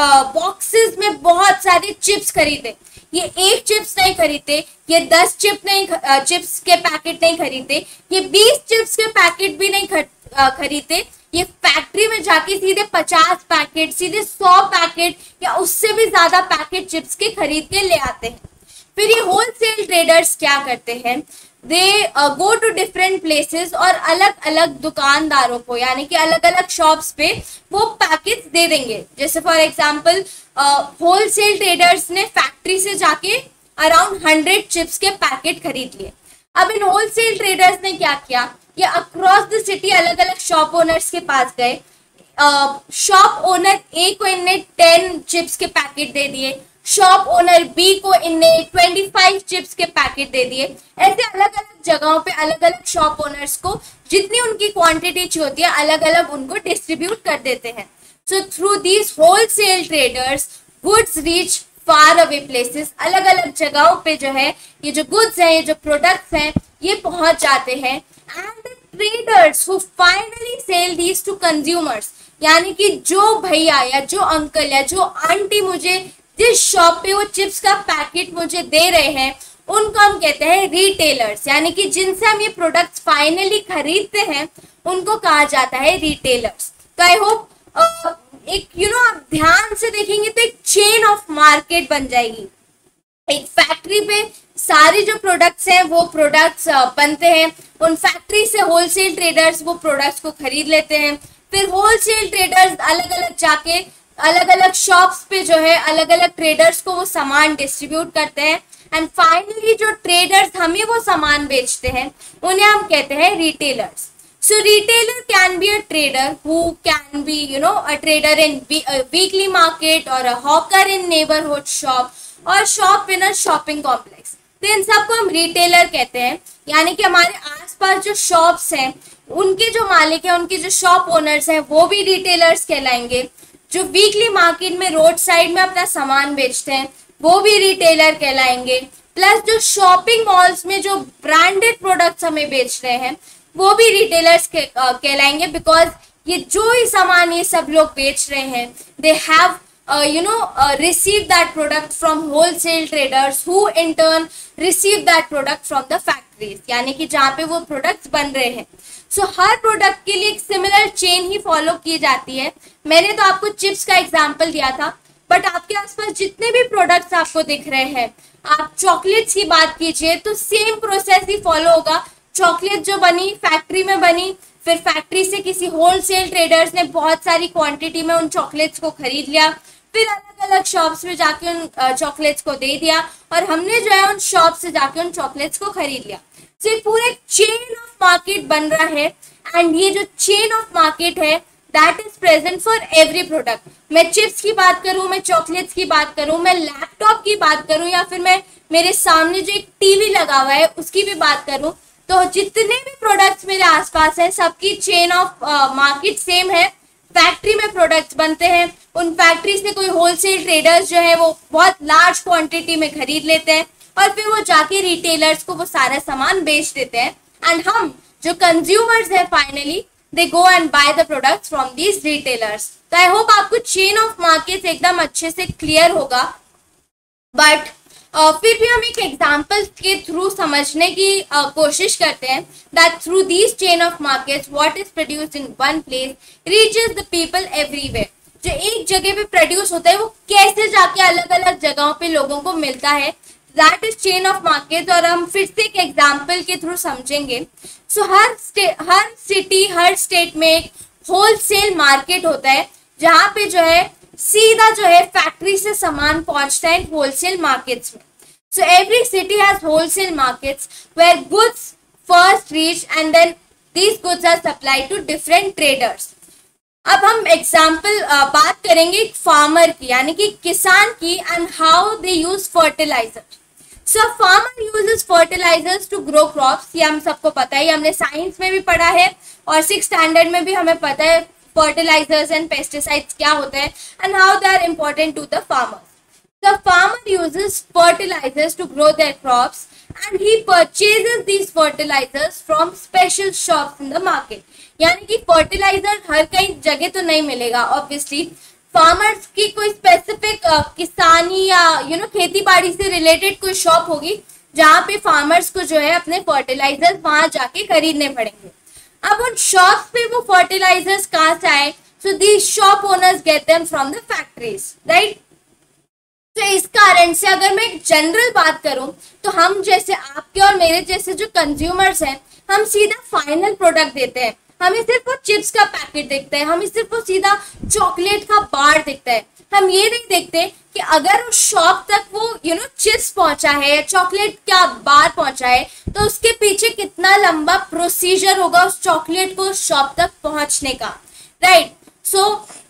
बॉक्सेस में बहुत सारे चिप्स खरीदे. ये एक चिप्स नहीं खरीदते, ये दस चिप नहीं चिप्स के पैकेट नहीं खरीदते, ये बीस चिप्स के पैकेट भी नहीं खरीदते. ये फैक्ट्री में जाके सीधे पचास पैकेट, सीधे सौ पैकेट या उससे भी ज्यादा पैकेट चिप्स के खरीद के ले आते हैं. फिर ये होलसेल ट्रेडर्स क्या करते हैं, they go to different places और अलग अलग दुकानदारों को, यानी कि अलग अलग शॉप्स पे वो पैकेट्स दे देंगे. जैसे फॉर एग्जांपल होलसेल ट्रेडर्स ने फैक्ट्री से जाके अराउंड हंड्रेड चिप्स के पैकेट खरीद लिए. अब इन होलसेल ट्रेडर्स ने क्या किया, ये अक्रॉस द सिटी अलग अलग शॉप ओनर्स के पास गए. शॉप ओनर ए को इनने टेन चिप्स के पैकेट दे दिए, शॉप ओनर बी को इनने पच्चीस चिप्स के पैकेट दे दिए. ऐसे अलग अलग जगहों पे अलग अलग शॉप ओनर्स को जितनी उनकी क्वांटिटी चाहिए होती है अलग अलग उनको डिस्ट्रीब्यूट कर देते हैं. So through these wholesale traders goods reach far away places. अलग अलग जगहों पे जो है ये जो गुड्स हैं, ये जो प्रोडक्ट्स हैं, ये पहुंच जाते हैं. And the traders who finally sell these to consumers, यानी कि जो भैया या जो अंकल या जो आंटी मुझे जिस शॉप पे वो चिप्स का पैकेट मुझे दे रहे हैं उनको हम कहते हैं रिटेलर्स. यानी कि जिनसे हम ये प्रोडक्ट्स फाइनली खरीदते हैं उनको कहा जाता है रिटेलर्स. तो आई होप एक यू नो आप ध्यान से देखेंगे तो एक चेन ऑफ मार्केट बन जाएगी. एक फैक्ट्री पे सारे जो प्रोडक्ट्स हैं वो प्रोडक्ट्स बनते हैं, उन फैक्ट्री से होलसेल ट्रेडर्स वो प्रोडक्ट्स को खरीद लेते हैं. फिर होलसेल ट्रेडर्स अलग अलग जाके अलग अलग शॉप्स पे जो है अलग अलग ट्रेडर्स को वो सामान डिस्ट्रीब्यूट करते हैं. एंड फाइनली जो ट्रेडर्स हमें वो सामान बेचते हैं उन्हें हम कहते हैं retailers. So retailer can be a trader who can be, you know, a trader in a weekly market or a hawker in neighborhood shop or shop in a shopping complex. तो इन सबको हम रिटेलर कहते हैं. यानी कि हमारे आसपास जो शॉप्स हैं उनके जो मालिक हैं, उनके जो शॉप ओनर्स हैं वो भी रिटेलर्स कहलाएंगे. जो वीकली मार्केट में रोड साइड में अपना सामान बेचते हैं वो भी रिटेलर कहलाएंगे. प्लस जो शॉपिंग मॉल्स में जो ब्रांडेड प्रोडक्ट्स हमें बेच रहे हैं वो भी रिटेलर्स कहलाएंगे. बिकॉज ये जो ही सामान ये सब लोग बेच रहे हैं they have uh, you know uh, receive that product from wholesale traders who in turn receive that product from the factories, यानी कि जहाँ पे वो प्रोडक्ट्स बन रहे हैं. सो so, हर प्रोडक्ट के लिए एक सिमिलर चेन ही फॉलो की जाती है. मैंने तो आपको चिप्स का एग्जांपल दिया था, बट आपके आसपास जितने भी प्रोडक्ट्स आपको दिख रहे हैं, आप चॉकलेट्स की बात कीजिए तो सेम प्रोसेस ही फॉलो होगा. चॉकलेट जो बनी फैक्ट्री में बनी, फिर फैक्ट्री से किसी होलसेल ट्रेडर्स ने बहुत सारी क्वांटिटी में उन चॉकलेट्स को खरीद लिया, फिर अलग अलग शॉप्स में जाके उन चॉकलेट्स को दे दिया, और हमने जो है उन शॉप से जाके उन चॉकलेट्स को खरीद लिया. तो so, एक पूरे चेन ऑफ मार्केट बन रहा है, एंड ये जो चेन ऑफ मार्केट है that is present for every product. मैं चिप्स की बात करूं, मैं चॉकलेट्स की बात करूं, मैं लैपटॉप की बात करूं, या फिर मैं मेरे सामने जो एक टीवी लगा हुआ है उसकी भी बात करूं, तो जितने भी प्रोडक्ट्स मेरे आसपास है सबकी चेन ऑफ मार्केट सेम है. फैक्ट्री में प्रोडक्ट्स बनते हैं, उन फैक्ट्री से कोई होलसेल ट्रेडर्स जो है वो बहुत लार्ज क्वांटिटी में खरीद लेते हैं, और फिर वो जाके रिटेलर्स को वो सारा सामान बेच देते हैं, एंड हम जो कंज्यूमर्स है finally they go and buy the products from these retailers. तो आई होप आपको चेन ऑफ मार्केट्स एकदम अच्छे से क्लियर होगा, बट uh, फिर भी हम एक एग्जाम्पल के थ्रू समझने की uh, कोशिश करते हैं that through these chain of markets what is produced in one place reaches the people everywhere. जो एक जगह पे प्रोड्यूस होता है वो कैसे जाके अलग अलग जगहों पे लोगों को मिलता है, that is chain of market. और हम फिर से एक एग्जाम्पल के थ्रू समझेंगे. सो so, हर हर सिटी हर स्टेट में एक होलसेल मार्केट होता है जहाँ पे जो है सीधा जो है फैक्ट्री से सामान पहुंचता है होलसेल मार्केट्स में. So every city has wholesale markets where goods first reach and then these goods are supplied to different traders. अब हम एग्जाम्पल uh, बात करेंगे एक फार्मर की, यानी कि किसान की, and how they use fertiliser. So farmer uses fertilisers to grow crops. ये हम सबको पता है, हमने साइंस में भी पढ़ा है और सिक्स स्टैंडर्ड में भी हमें पता है फर्टिलाइजर्स एंड पेस्टिसाइड्स क्या होते हैं and how they are important to the farmers. The farmer uses fertilizers to grow their crops and he purchases these fertilizers from special shops in the market. यानी कि फर्टिलाइजर हर कहीं जगह तो नहीं मिलेगा ऑब्वियसली. फार्मर्स की कोई स्पेसिफिक uh, किसानी या यू नो खेती बाड़ी से रिलेटेड कोई शॉप होगी जहाँ पे फार्मर्स को जो है अपने फर्टिलाइजर्स वहां जाके खरीदने पड़ेंगे. अब उन शॉप्स पे वो फर्टिलाइजर्स कहाँ से आए? So these shop owners get them from the factories, right. तो इस कारण से अगर मैं एक जनरल बात करूं तो हम जैसे आपके और मेरे जैसे जो कंज्यूमर्स हैं, हम सीधा फाइनल प्रोडक्ट देते हैं. हमें सिर्फ वो चिप्स का पैकेट दिखता है, हमें सिर्फ वो सीधा चॉकलेट का बार दिखता है. हम ये नहीं देखते कि अगर उस शॉप तक वो यू नो चिप्स पहुंचा है या चॉकलेट का बार पहुंचा है तो उसके पीछे कितना लंबा प्रोसीजर होगा उस चॉकलेट को उस शॉप तक पहुंचने का, राइट. सो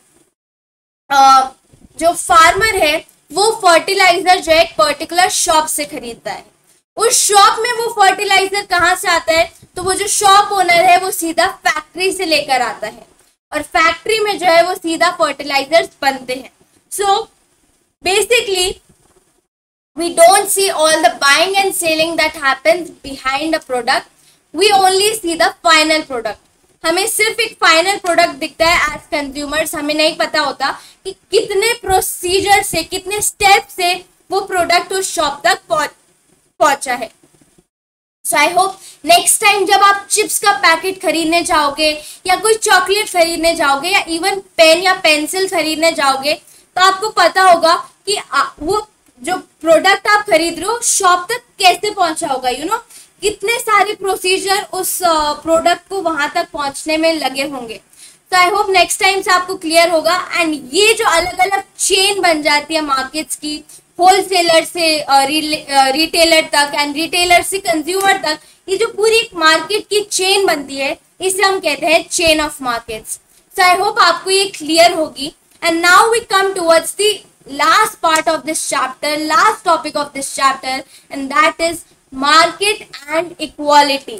uh, जो फार्मर है वो फर्टिलाइजर जो है एक पर्टिकुलर शॉप से खरीदता है. उस शॉप में वो फर्टिलाइजर कहाँ से आता है? तो वो जो शॉप ओनर है वो सीधा फैक्ट्री से लेकर आता है, और फैक्ट्री में जो है वो सीधा फर्टिलाइजर्स बनते हैं. So basically we don't see all the buying and selling that happens behind a product, we only see the final product. हमें सिर्फ एक फाइनल प्रोडक्ट दिखता है एज कंज्यूमर्स. हमें नहीं पता होता कि कितने प्रोसीजर से, कितने स्टेप से वो प्रोडक्ट उस शॉप तक पहुंचा है. So I hope next time जब आप चिप्स का पैकेट खरीदने जाओगे या कोई चॉकलेट खरीदने जाओगे या इवन पेन या पेंसिल खरीदने जाओगे तो आपको पता होगा कि आ, वो जो प्रोडक्ट आप खरीद रहे हो शॉप तक कैसे पहुंचा होगा, यू नो कितने सारे प्रोसीजर उस प्रोडक्ट को वहां तक पहुंचने में लगे होंगे. तो आई होप नेक्स्ट टाइम से आपको क्लियर होगा. एंड ये जो अलग अलग चेन बन जाती है मार्केट्स की, होलसेलर से रिटेलर तक एंड रिटेलर से कंज्यूमर तक, ये जो पूरी एक मार्केट की चेन बनती है इसे हम कहते हैं chain of markets. So I hope आपको ये क्लियर होगी. And now we come towards the last part of this chapter, last topic of this chapter, and that is market and equality.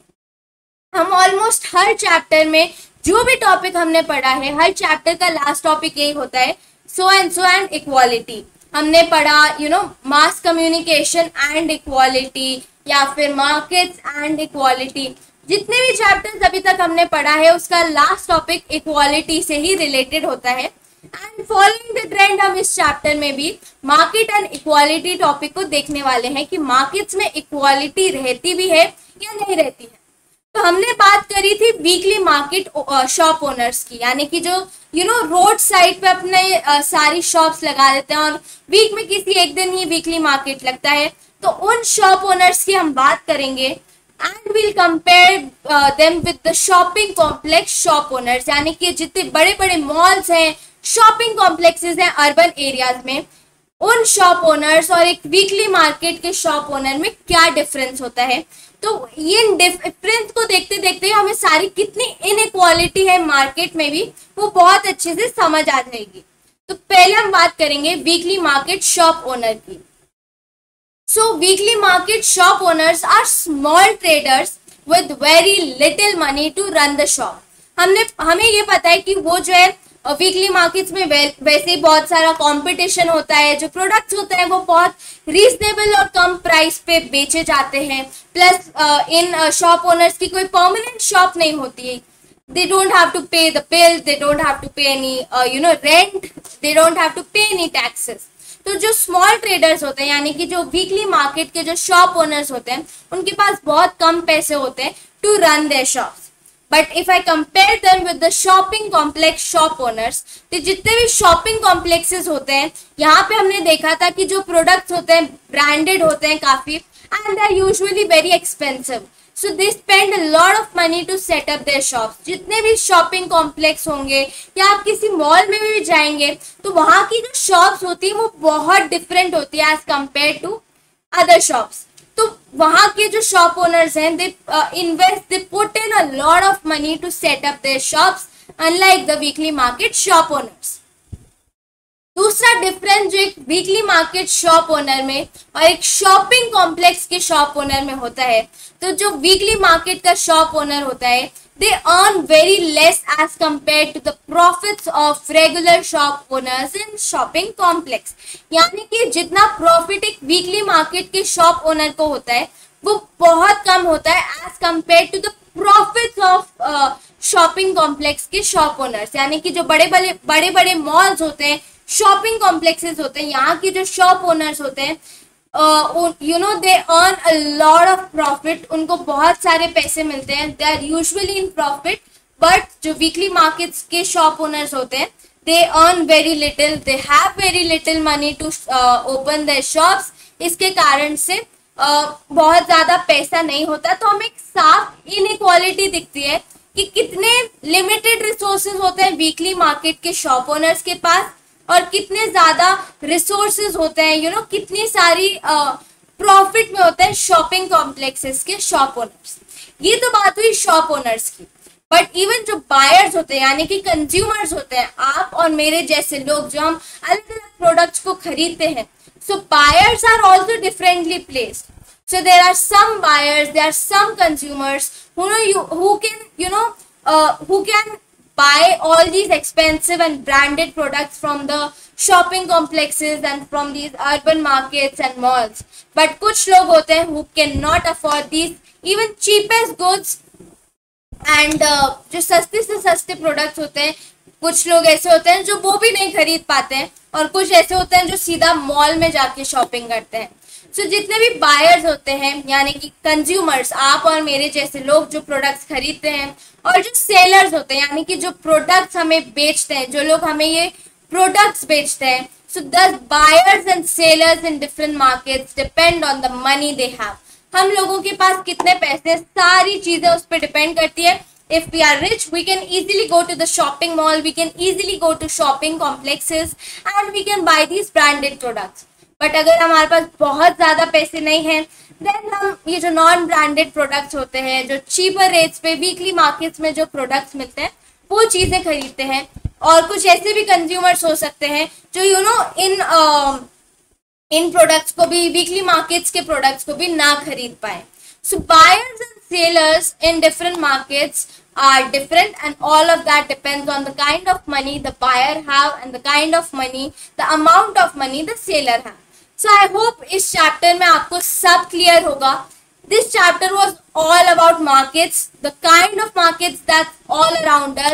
हम ऑलमोस्ट हर चैप्टर में जो भी topic हमने पढ़ा है, हर चैप्टर का लास्ट टॉपिक यही होता है, so and so and equality. हमने पढ़ा you know mass communication and equality, या फिर मार्केट्स एंड इक्वालिटी. जितने भी चैप्टर्स अभी तक हमने पढ़ा है उसका लास्ट टॉपिक इक्वालिटी से ही रिलेटेड होता है. एंड फॉलोइंग द ट्रेंड हम इस चैप्टर में भी मार्केट एंड इक्वालिटी टॉपिक को देखने वाले हैं कि मार्केट्स में इक्वालिटी रहती भी है या नहीं रहती है। तो हमने बात करी थी वीकली मार्केट शॉप ओनर्स की, यानी कि जो यू नो रोड साइड पे अपने uh, सारी शॉप्स लगा देते हैं और वीक में किसी एक दिन ही वीकली मार्केट लगता है। तो उन शॉप ओनर्स की हम बात करेंगे and will compare them with the shopping complex shop owners, यानी कि जितने बड़े बड़े मॉल्स हैं, शॉपिंग कॉम्प्लेक्सेस हैं अर्बन एरियाज में, उन शॉप ओनर्स और एक वीकली मार्केट के शॉप ओनर में क्या डिफरेंस होता है। तो ये डिफरेंस को देखते देखते हमें सारी कितनी इनइक्वालिटी है मार्केट में भी वो बहुत अच्छे से समझ आ जाएगी। तो पहले हम बात करेंगे वीकली मार्केट शॉप ओनर की। So weekly market shop owners are small traders with very little money to run the shop. हमने हमें ये पता है कि वो जो है वीकली मार्केट्स में वैसे ही बहुत सारा कंपटीशन होता है, जो प्रोडक्ट्स होते हैं वो बहुत रीजनेबल और कम प्राइस पे बेचे जाते हैं। प्लस इन शॉप ओनर्स की कोई परमानेंट शॉप नहीं होती है। they don't have to pay the bills, they don't have to pay any uh, you know rent, they don't have to pay any taxes। तो जो स्मॉल ट्रेडर्स होते हैं, यानी कि जो वीकली मार्केट के जो शॉप ओनर्स होते हैं, उनके पास बहुत कम पैसे होते हैं to run their shops. But if I compare them with the shopping complex shop owners, तो जितने भी शॉपिंग कॉम्प्लेक्सेस होते हैं, यहाँ पे हमने देखा था कि जो प्रोडक्ट्स होते हैं ब्रांडेड होते हैं काफी, and they are usually very expensive, so they spend a lot of money to set up their shops. जितने भी शॉपिंग कॉम्प्लेक्स होंगे या आप किसी मॉल में भी जाएंगे तो वहाँ की जो शॉप्स होती है वो बहुत डिफरेंट होती है as compared to other shops. तो वहाँ के जो शॉप ओनर्स हैं, they invest, they put in a lot of money to set up their shops, unlike the weekly market shop owners. दूसरा डिफरेंस जो एक वीकली मार्केट शॉप ओनर में और एक शॉपिंग कॉम्प्लेक्स के शॉप ओनर में होता है, तो जो वीकली मार्केट का शॉप ओनर होता है, they earn very less as compare to the profits of regular shop owners in shopping complex. यानी कि जितना प्रॉफिट एक वीकली मार्केट के शॉप ओनर को होता है वो बहुत कम होता है as compare to the profits of shopping complex के शॉप ओनर्स। यानी कि जो बड़े बड़े बड़े बड़े मॉल्स होते हैं, शॉपिंग कॉम्प्लेक्सेस होते हैं, यहाँ के जो शॉप ओनर्स होते हैं, you know they earn a lot of profit, उनको बहुत सारे पैसे मिलते हैं, they are usually in profit. But जो वीकली मार्केट्स के शॉप ओनर्स होते हैं, they earn very little, they have very little money to open their shops. इसके कारण से uh, बहुत ज्यादा पैसा नहीं होता। तो हमें एक साफ इनइक्वालिटी दिखती है कि कितने लिमिटेड रिसोर्सेज होते हैं वीकली मार्केट के शॉप ओनर्स के पास और कितने ज्यादा रिसोर्सेज होते हैं, यू नो कितनी सारी प्रॉफिट uh, में होते हैं शॉपिंग कॉम्प्लेक्सेस के शॉप ओनर्स। ये तो बात हुई शॉप ओनर्स की। बट इवन जो बायर्स होते हैं, यानी कि कंज्यूमर्स होते हैं, आप और मेरे जैसे लोग जो हम अलग अलग प्रोडक्ट्स को खरीदते हैं, so buyers are also differently placed. So there are some buyers, there are some consumers who know you who can you know uh, who can buy all these expensive and branded products from the shopping complexes and from these urban markets and malls। but कुछ लोग होते हैं who cannot afford these even cheapest goods and uh, जो सस्ते से सस्ते products होते हैं, कुछ लोग ऐसे होते हैं जो वो भी नहीं खरीद पाते हैं, और कुछ ऐसे होते हैं जो सीधा मॉल में जाके शॉपिंग करते हैं। सो so, जितने भी बायर्स होते हैं, यानी कि कंज्यूमर्स, आप और मेरे जैसे लोग जो प्रोडक्ट्स खरीदते हैं, और जो सेलर्स होते हैं, यानी कि जो प्रोडक्ट्स हमें बेचते हैं, जो लोग हमें ये प्रोडक्ट्स बेचते हैं, so the buyers and sellers in different markets depend on the money they have. हम लोगों के पास कितने पैसे, सारी चीजें उस पर डिपेंड करती है। If we are rich, we can easily go to the shopping mall, we can easily go to shopping complexes and we can buy these branded products। But अगर हमारे पास बहुत ज़्यादा पैसे नहीं हैं, देन हम ये जो नॉन ब्रांडेड प्रोडक्ट्स होते हैं, जो चीपर रेट्स पे वीकली मार्केट्स में जो प्रोडक्ट्स मिलते हैं, वो चीज़ें खरीदते हैं। और कुछ ऐसे भी कंज्यूमर्स हो सकते हैं जो यू नो इन इन प्रोडक्ट्स को भी, वीकली मार्केट्स के प्रोडक्ट्स को भी ना खरीद पाए। So buyers and sellers in different markets are different, and all of that depends on the kind of money the buyer have and the kind of money, the amount of money the seller have। So I hope इस chapter में आपको सब clear होगा। This chapter was all about markets, the kind of markets that's all around us,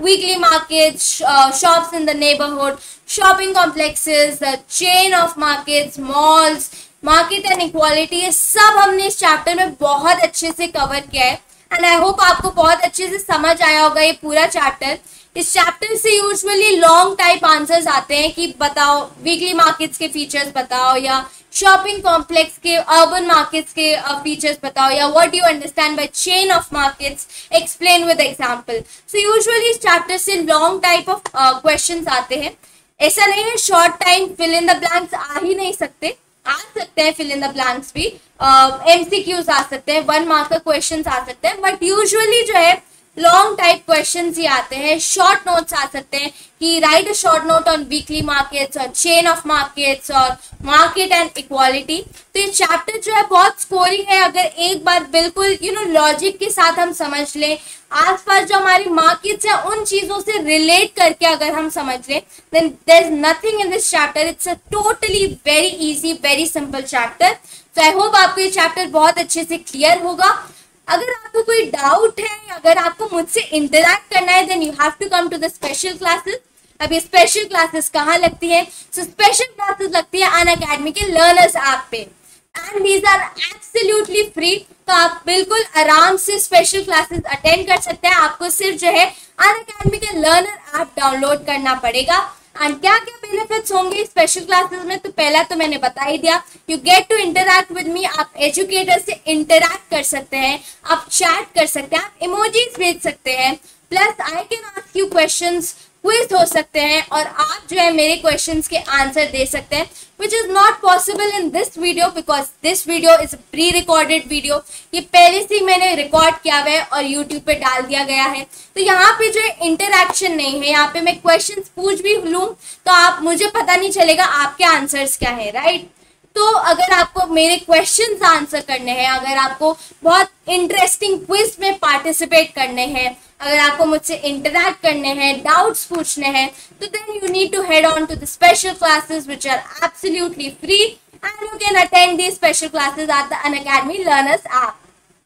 weekly markets, uh, shops in the neighborhood, shopping complexes, the chain of markets, malls, market and equality, ये सब हमने इस chapter में बहुत अच्छे से cover किया है एंड आई होप आपको बहुत अच्छे से समझ आया होगा ये पूरा चैप्टर। इस चैप्टर से यूजुअली लॉन्ग टाइप आंसर्स आते हैं कि बताओ वीकली मार्केट्स के फीचर्स बताओ, या शॉपिंग कॉम्प्लेक्स के अर्बन मार्केट्स के फीचर्स uh, बताओ, या what do you understand by chain of markets, explain with example. So usually इस चैप्टर से लॉन्ग टाइप ऑफ क्वेश्चंस आते हैं। ऐसा नहीं है short time fill in the blanks आ ही नहीं सकते, आ सकते हैं फिल इन द ब्लैंक्स भी, एमसीक्यूज uh, आ सकते हैं, वन मार्क का क्वेश्चंस आ सकते हैं, बट यूजुअली जो है लॉन्ग टाइप क्वेश्चंस ही आते हैं। शॉर्ट नोट्स आ सकते हैं कि write a short note on weekly markets और चेन ऑफ मार्केट्स और मार्केट एंड इक्वालिटी। तो ये चैप्टर जो है बहुत स्कोरिंग है, अगर एक बार बिल्कुल यू नो लॉजिक के साथ हम समझ लें, आसपास जो हमारी मार्केट्स है उन चीजों से रिलेट करके अगर हम समझ लें, then there is nothing in this chapter, it's a totally very easy very simple chapter. So I hope आपको ये चैप्टर बहुत अच्छे से क्लियर होगा। अगर आपको कोई डाउट है, अगर आपको मुझसे इंटरैक्ट करना है, then you have to come to the special classes. अब ये स्पेशल क्लासेस कहाँ लगती है? सो स्पेशल क्लासेस लगती है अनअकैडमी के लर्नर्स ऐप पे and these are absolutely free. तो आप बिल्कुल आराम से स्पेशल क्लासेस अटेंड कर सकते हैं। आपको सिर्फ जो है अनअकैडमी के लर्नर ऐप डाउनलोड करना पड़ेगा। एंड क्या क्या बेनिफिट्स होंगे स्पेशल क्लासेस में, तो पहला तो मैंने बता ही दिया, you get to interact with me. आप एजुकेटर से इंटरैक्ट कर सकते हैं, आप चैट कर सकते हैं, आप इमोजीज भेज सकते हैं, plus I can ask you questions, quiz हो सकते हैं और आप जो है मेरे क्वेश्चंस के आंसर दे सकते हैं, which is not possible in this video because this video is a pre-recorded video। ये पहले से ही मैंने रिकॉर्ड किया हुआ है और YouTube पे डाल दिया गया है। तो यहाँ पे जो है इंटरैक्शन नहीं है, यहाँ पे मैं क्वेश्चंस पूछ भी लूँ तो आप मुझे पता नहीं चलेगा आपके आंसर्स क्या है, राइट। तो अगर आपको मेरे क्वेश्चंस आंसर करने हैं, अगर आपको बहुत इंटरेस्टिंग क्विज में पार्टिसिपेट करने हैं, अगर आपको मुझसे इंटरैक्ट करने हैं, डाउट्स पूछने हैं, तो then you need to head on to the special classes which are absolutely free and you can attend these special classes at the Unacademy Learners app.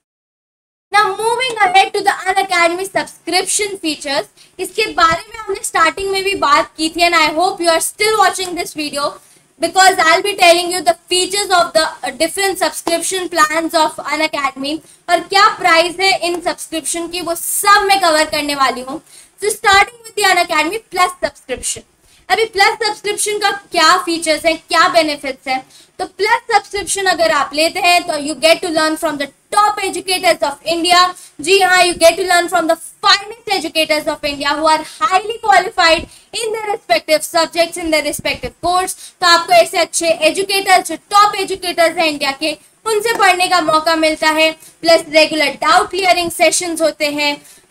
Now moving ahead to the Unacademy subscription features, इसके बारे में हमने starting में भी बात की थी and I hope you are still watching this video because I'll be telling you the features of the uh, different subscription plans of Unacademy और क्या प्राइस है इन सब्सक्रिप्शन की, वो सब मैं कवर करने वाली हूँ। So starting with the Unacademy Plus subscription। अभी प्लस सब्सक्रिप्शन का क्या फीचर्स है, क्या बेनिफिट्स है? तो प्लस सब्सक्रिप्शन अगर आप लेते हैं तो you get to learn from the top educators of India. जी हाँ, you get to learn from the finest educators of India who are highly qualified in the respective subjects in the respective course. तो आपको ऐसे अच्छे educators जो top educators हैं India के, उनसे पढ़ने का मौका मिलता है। Plus regular doubt clearing sessions होते हैं।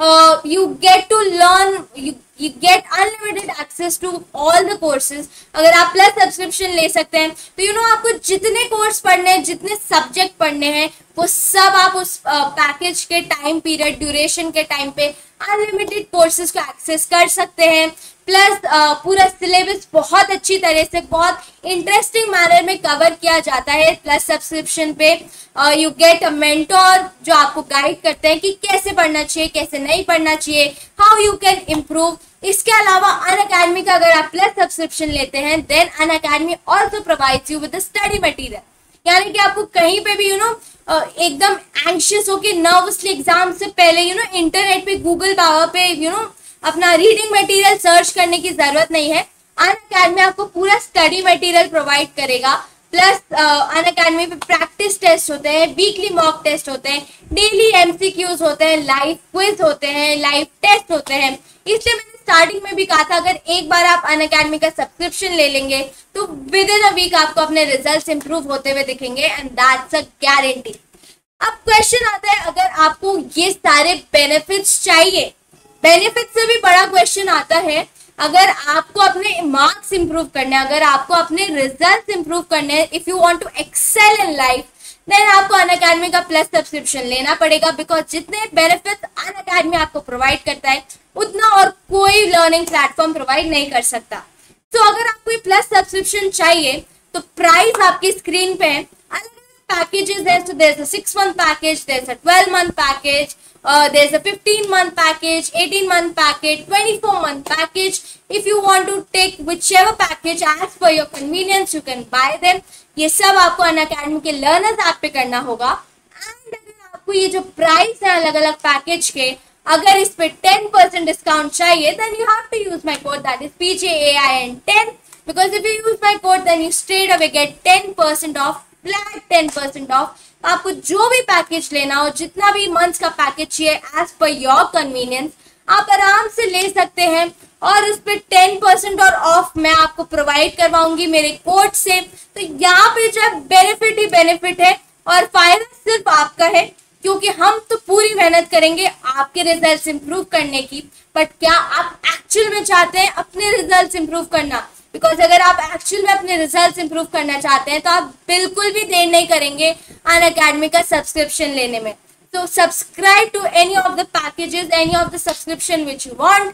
You get to learn, you you get unlimited access to all the courses। अगर आप प्लस सब्सक्रिप्शन ले सकते हैं तो यू you नो know, आपको जितने कोर्स पढ़ने हैं, जितने सब्जेक्ट पढ़ने हैं, वो सब आप उस पैकेज uh, के टाइम पीरियड ड्यूरेशन के टाइम पे अनलिमिटेड कोर्सेज को एक्सेस कर सकते हैं। प्लस uh, पूरा सिलेबस बहुत अच्छी तरह से, बहुत इंटरेस्टिंग मैनर में कवर किया जाता है प्लस सब्सक्रिप्शन पे। यू गेट अ मेंटोर जो आपको गाइड करते हैं कि कैसे पढ़ना चाहिए, कैसे नहीं पढ़ना चाहिए, हाउ यू कैन इम्प्रूव। इसके अलावा अनअकैडमी का अगर आप प्लस सब्सक्रिप्शन लेते हैं, then Unacademy also provides you with study material. यानी कि आपको कहीं पे भी यू नो एकदम एंशियस होके नर्वसली एग्जाम से पहले यू नो इंटरनेट पे, गूगल पावर पे यू नो अपना रीडिंग मटेरियल सर्च करने की जरूरत नहीं है। अनअकैडमी आपको पूरा स्टडी मटेरियल प्रोवाइड करेगा। प्लस अनअकैडमी पे प्रैक्टिस टेस्ट होते हैं, वीकली मॉक टेस्ट होते हैं, डेली एमसीक्यूज होते हैं, लाइव क्विज होते हैं, लाइव टेस्ट होते हैं। इसलिए मैंने स्टार्टिंग में भी कहा था अगर एक बार आप अनअकैडमी का सब्सक्रिप्शन ले लेंगे तो विद इन अ वीक आपको अपने रिजल्ट्स इंप्रूव होते हुए दिखेंगे एंड दैट्स अ गारंटी। अब क्वेश्चन आता है, अगर आपको ये सारे बेनिफिट्स चाहिए, बेनिफिट से भी बड़ा क्वेश्चन आता है, अगर आपको अपने मार्क्स इंप्रूव करने, अगर आपको अपने रिजल्ट्स इंप्रूव करने, if you want to excel in life, then आपको अनअकैडमी का प्लस सब्सक्रिप्शन लेना पड़ेगा। बिकॉज जितने बेनिफिट्स अनअकैडमी आपको प्रोवाइड करता है उतना और कोई लर्निंग प्लेटफॉर्म प्रोवाइड नहीं कर सकता। तो so, अगर आपको प्लस सब्सक्रिप्शन चाहिए तो प्राइस आपकी स्क्रीन पे है। अलग अलग पैकेजेस है, so there's a six month package, there's a twelve month package uh, there's a fifteen month package, eighteen month package, twenty-four month package. If you want to take whichever package as per your convenience, you can buy them. ये सब आपको Unacademy के learners app पे करना होगा. And अगर आपको ये जो प्राइस है अलग अलग पैकेज के, अगर इस पे ten percent डिस्काउंट चाहिए, then you have to use my code, that is P J A I N ten, because if you use my code then you straight away get ten percent off, flat ten percent off. आपको जो भी package लेना हो, जितना भी months का package चाहिए as per your convenience, आप आराम से ले सकते हैं. और उस पर टेन परसेंट और ऑफ मैं आपको प्रोवाइड करवाऊंगी मेरे कोड से. तो यहाँ पे जो है बेनिफिट ही बेनिफिट है और फायदा सिर्फ आपका है, क्योंकि हम तो पूरी मेहनत करेंगे आपके रिजल्ट्स इंप्रूव करने की. बट क्या आप एक्चुअल में चाहते हैं अपने रिजल्ट्स इंप्रूव करना? बिकॉज अगर आप एक्चुअल में अपने रिजल्ट्स इंप्रूव करना चाहते हैं तो आप बिल्कुल भी देर नहीं करेंगे अनअकैडमी का सब्सक्रिप्शन लेने में. तो subscribe to any of the packages, any of the subscription which you want.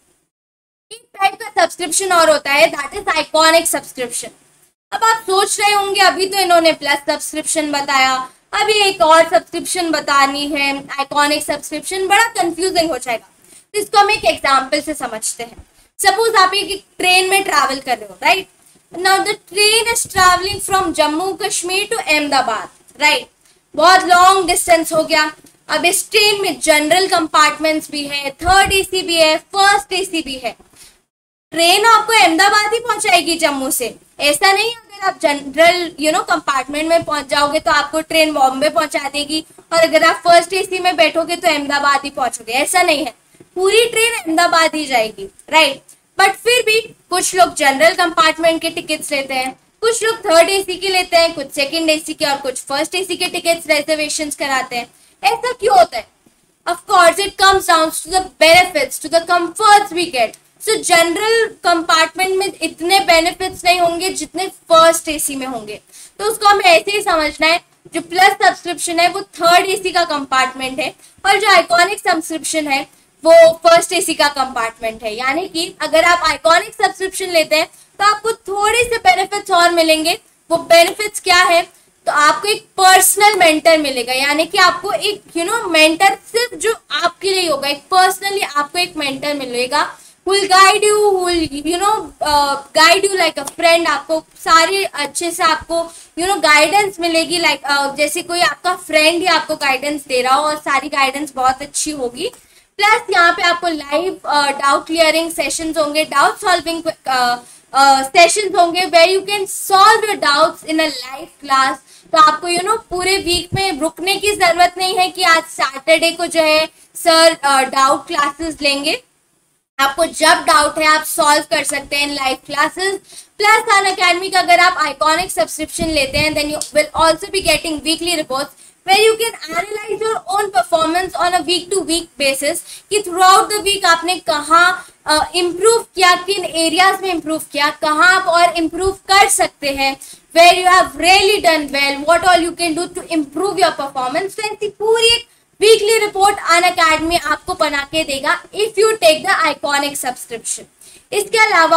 एक टाइप का सब्सक्रिप्शन और होता है, दैट इज आइकॉनिक सब्सक्रिप्शन. अब आप सोच रहे होंगे अभी तो इन्होंने प्लस सब्सक्रिप्शन बताया, अभी एक और सब्सक्रिप्शन बतानी है आइकॉनिक सब्सक्रिप्शन, बड़ा कंफ्यूजिंग हो जाएगा. तो इसको हम एक एग्जाम्पल से समझते हैं. सपोज आप एक ट्रेन में ट्रैवल कर रहे हो, right? Now the train is travelling from Jammu Kashmir to Ahmedabad, right? बहुत लॉन्ग डिस्टेंस हो गया. अब इस ट्रेन में जनरल कंपार्टमेंट्स भी है, थर्ड एसी भी है, फर्स्ट एसी भी है. ट्रेन आपको अहमदाबाद ही पहुंचाएगी जम्मू से. ऐसा नहीं अगर आप जनरल यू नो कंपार्टमेंट में पहुंच जाओगे तो आपको ट्रेन बॉम्बे पहुंचा देगी, और अगर आप फर्स्ट एसी में बैठोगे तो अहमदाबाद ही पहुंचोगे. ऐसा नहीं है, पूरी ट्रेन अहमदाबाद ही जाएगी, राइट? बट फिर भी कुछ लोग जनरल कंपार्टमेंट के टिकट्स लेते हैं, कुछ लोग थर्ड एसी के लेते हैं, कुछ सेकंड एसी के और कुछ फर्स्ट एसी के टिकट्स रिजर्वेशंस कराते हैं. ऐसा क्यों होता है? Of course it comes down to the benefits, to the comforts we get. So general compartment में इतने बेनिफिट्स नहीं होंगे जितने फर्स्ट एसी में होंगे. तो उसको हमें ऐसे ही समझना है, जो प्लस सब्सक्रिप्शन है वो थर्ड एसी का कंपार्टमेंट है, और जो आइकॉनिक सब्सक्रिप्शन है वो फर्स्ट एसी का कंपार्टमेंट है. यानी कि अगर आप आइकॉनिक सब्सक्रिप्शन लेते हैं तो आपको थोड़े से बेनिफिट्स और मिलेंगे. वो बेनिफिट्स क्या है? तो आपको एक पर्सनल मेंटर मिलेगा, यानी कि आपको एक यू नो मेंटर सिर्फ जो आपके लिए होगा, एक पर्सनली आपको एक मेंटर मिलेगा, who will guide you, who will you know uh, guide you like a friend. आपको सारे अच्छे से आपको you know गाइडेंस मिलेगी, लाइक like, uh, जैसे कोई आपका फ्रेंड ही आपको गाइडेंस दे रहा हो, और सारी गाइडेंस बहुत अच्छी होगी. प्लस यहाँ पे आपको लाइव डाउट क्लियरिंग सेशंस होंगे, डाउट सॉल्विंग सेशंस होंगे, where you can solve your doubts in a live class. तो आपको यू you नो know, पूरे वीक में रुकने की जरूरत नहीं है कि आज सैटरडे को जो है सर डाउट क्लासेस लेंगे. आपको जब डाउट है आप सॉल्व कर सकते हैं in live classes. Plus Unacademy का अगर आप आइकॉनिक सब्सक्रिप्शन लेते हैं, then you will also be getting weekly reports where you can analyze your own performance on a week to week basis, कि throughout the week आपने कहाँ improve uh, किया, किन एरियाज में इम्प्रूव किया, कहाँ आप और इम्प्रूव कर सकते हैं, where you have really done well, what all you can do to improve your performance. तो ऐसी पूरी एक वीकली रिपोर्ट अनअकैडमी आपको बना के देगा if you take the iconic subscription. इसके अलावा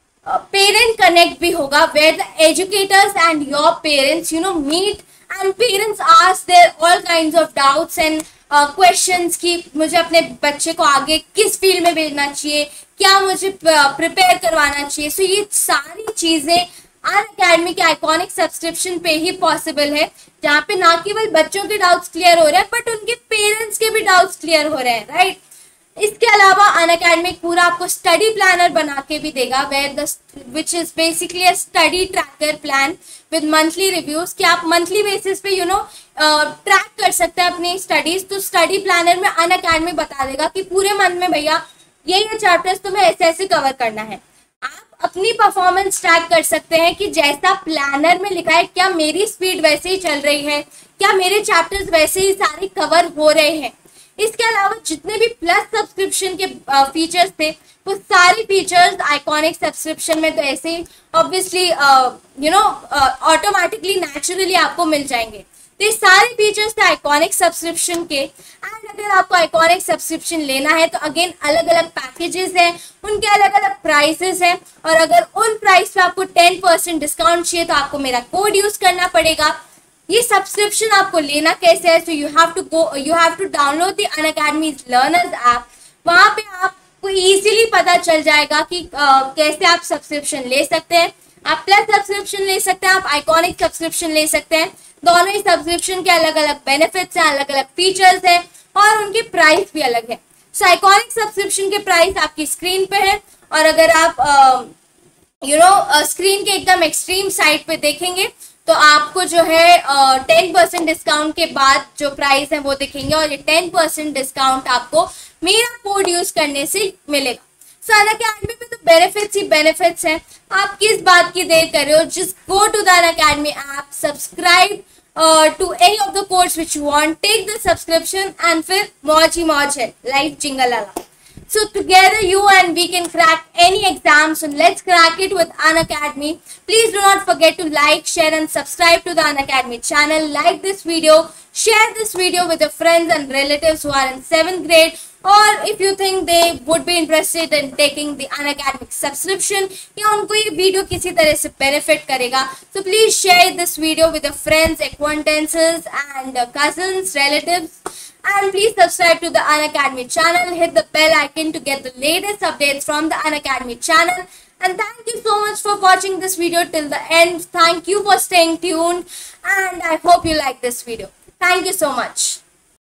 पेरेंट uh, कनेक्ट भी होगा, where the educators and your parents you know meet, and parents ask their all kinds of doubts and uh, questions कि मुझे अपने बच्चे को आगे किस फील्ड में भेजना चाहिए, क्या मुझे प्रिपेयर करवाना चाहिए. सो so, ये सारी चीजें अनअकैडमी के आइकॉनिक सब्सक्रिप्शन पे ही पॉसिबल है, जहाँ पे ना केवल बच्चों के डाउट्स क्लियर हो रहे हैं बट उनके पेरेंट्स के भी डाउट्स क्लियर हो रहे हैं, राइट? इसके अलावा अनअकैडमी पूरा आपको स्टडी प्लानर बना के भी देगा, where the which is basically a study tracker plan with monthly reviews, कि आप मंथली बेसिस पे यू नो ट्रैक कर सकते हैं अपनी स्टडीज. तो स्टडी प्लानर में अनअकैडमी बता देगा कि पूरे मंथ में भैया ये ये चैप्टर्स तुम्हें ऐसे ऐसे कवर करना है. आप अपनी परफॉर्मेंस ट्रैक कर सकते हैं कि जैसा प्लानर में लिखा है क्या मेरी स्पीड वैसे ही चल रही है, क्या मेरे चैप्टर्स वैसे ही सारे कवर हो रहे हैं. इसके अलावा जितने भी प्लस सब्सक्रिप्शन के फीचर्स थे वो सारे फीचर्स आइकॉनिक सब्सक्रिप्शन में तो ऐसे ही obviously you know automatically naturally आपको मिल जाएंगे. तो ये सारे फीचर्स थे आइकॉनिक सब्सक्रिप्शन के. एंड अगर आपको आइकॉनिक सब्सक्रिप्शन लेना है तो अगेन अलग अलग पैकेजेस हैं, उनके अलग अलग प्राइसेस हैं, और अगर उन प्राइस पे आपको टेन परसेंट डिस्काउंट चाहिए तो आपको मेरा कोड यूज करना पड़ेगा ये सब्सक्रिप्शन आपको लेना कैसे है? So you have to go you have to download the Unacademy's learners app. वहां पे आपको इजीली पता चल जाएगा कि uh, कैसे आप सब्सक्रिप्शन ले सकते हैं। आप प्लस सब्सक्रिप्शन ले सकते हैं, आप आइकॉनिक सब्सक्रिप्शन ले सकते हैं। दोनों ही सब्सक्रिप्शन के अलग अलग बेनिफिट्स हैं, अलग अलग फीचर्स हैं और उनकी प्राइस भी अलग है। सो आइकॉनिक सब्सक्रिप्शन के प्राइस आपकी स्क्रीन पे है, और अगर आप यू नो स्क्रीन के एकदम एक्सट्रीम साइड पे देखेंगे तो आपको जो है टेन परसेंट डिस्काउंट के बाद जो प्राइस है वो दिखेंगे, और ये टेन परसेंट डिस्काउंट आपको मेरा कोड यूज करने से मिलेगा। सो अनअकैडमी में तो बेनिफिट्स ही बेनिफिट्स हैं, आप किस बात की देर कर रहे हो? Just go to the Unacademy app, subscribe to any of the course which you want, take the subscription and फिर मौज ही मौज है, लाइफ जिंगल वाला। So together you and we can crack any exam. So let's crack it with Unacademy. Please do not forget to like, share and subscribe to the Unacademy channel. Like this video, share this video with your friends and relatives who are in seventh grade, or if you think they would be interested in taking the Unacademy subscription या उनको ये video किसी तरह से benefit करेगा, so please share this video with your friends, acquaintances and cousins, relatives. And please subscribe to the Unacademy channel. Hit the bell icon to get the latest updates from the Unacademy channel. And thank you so much for watching this video till the end. Thank you for staying tuned. And I hope you like this video. Thank you so much.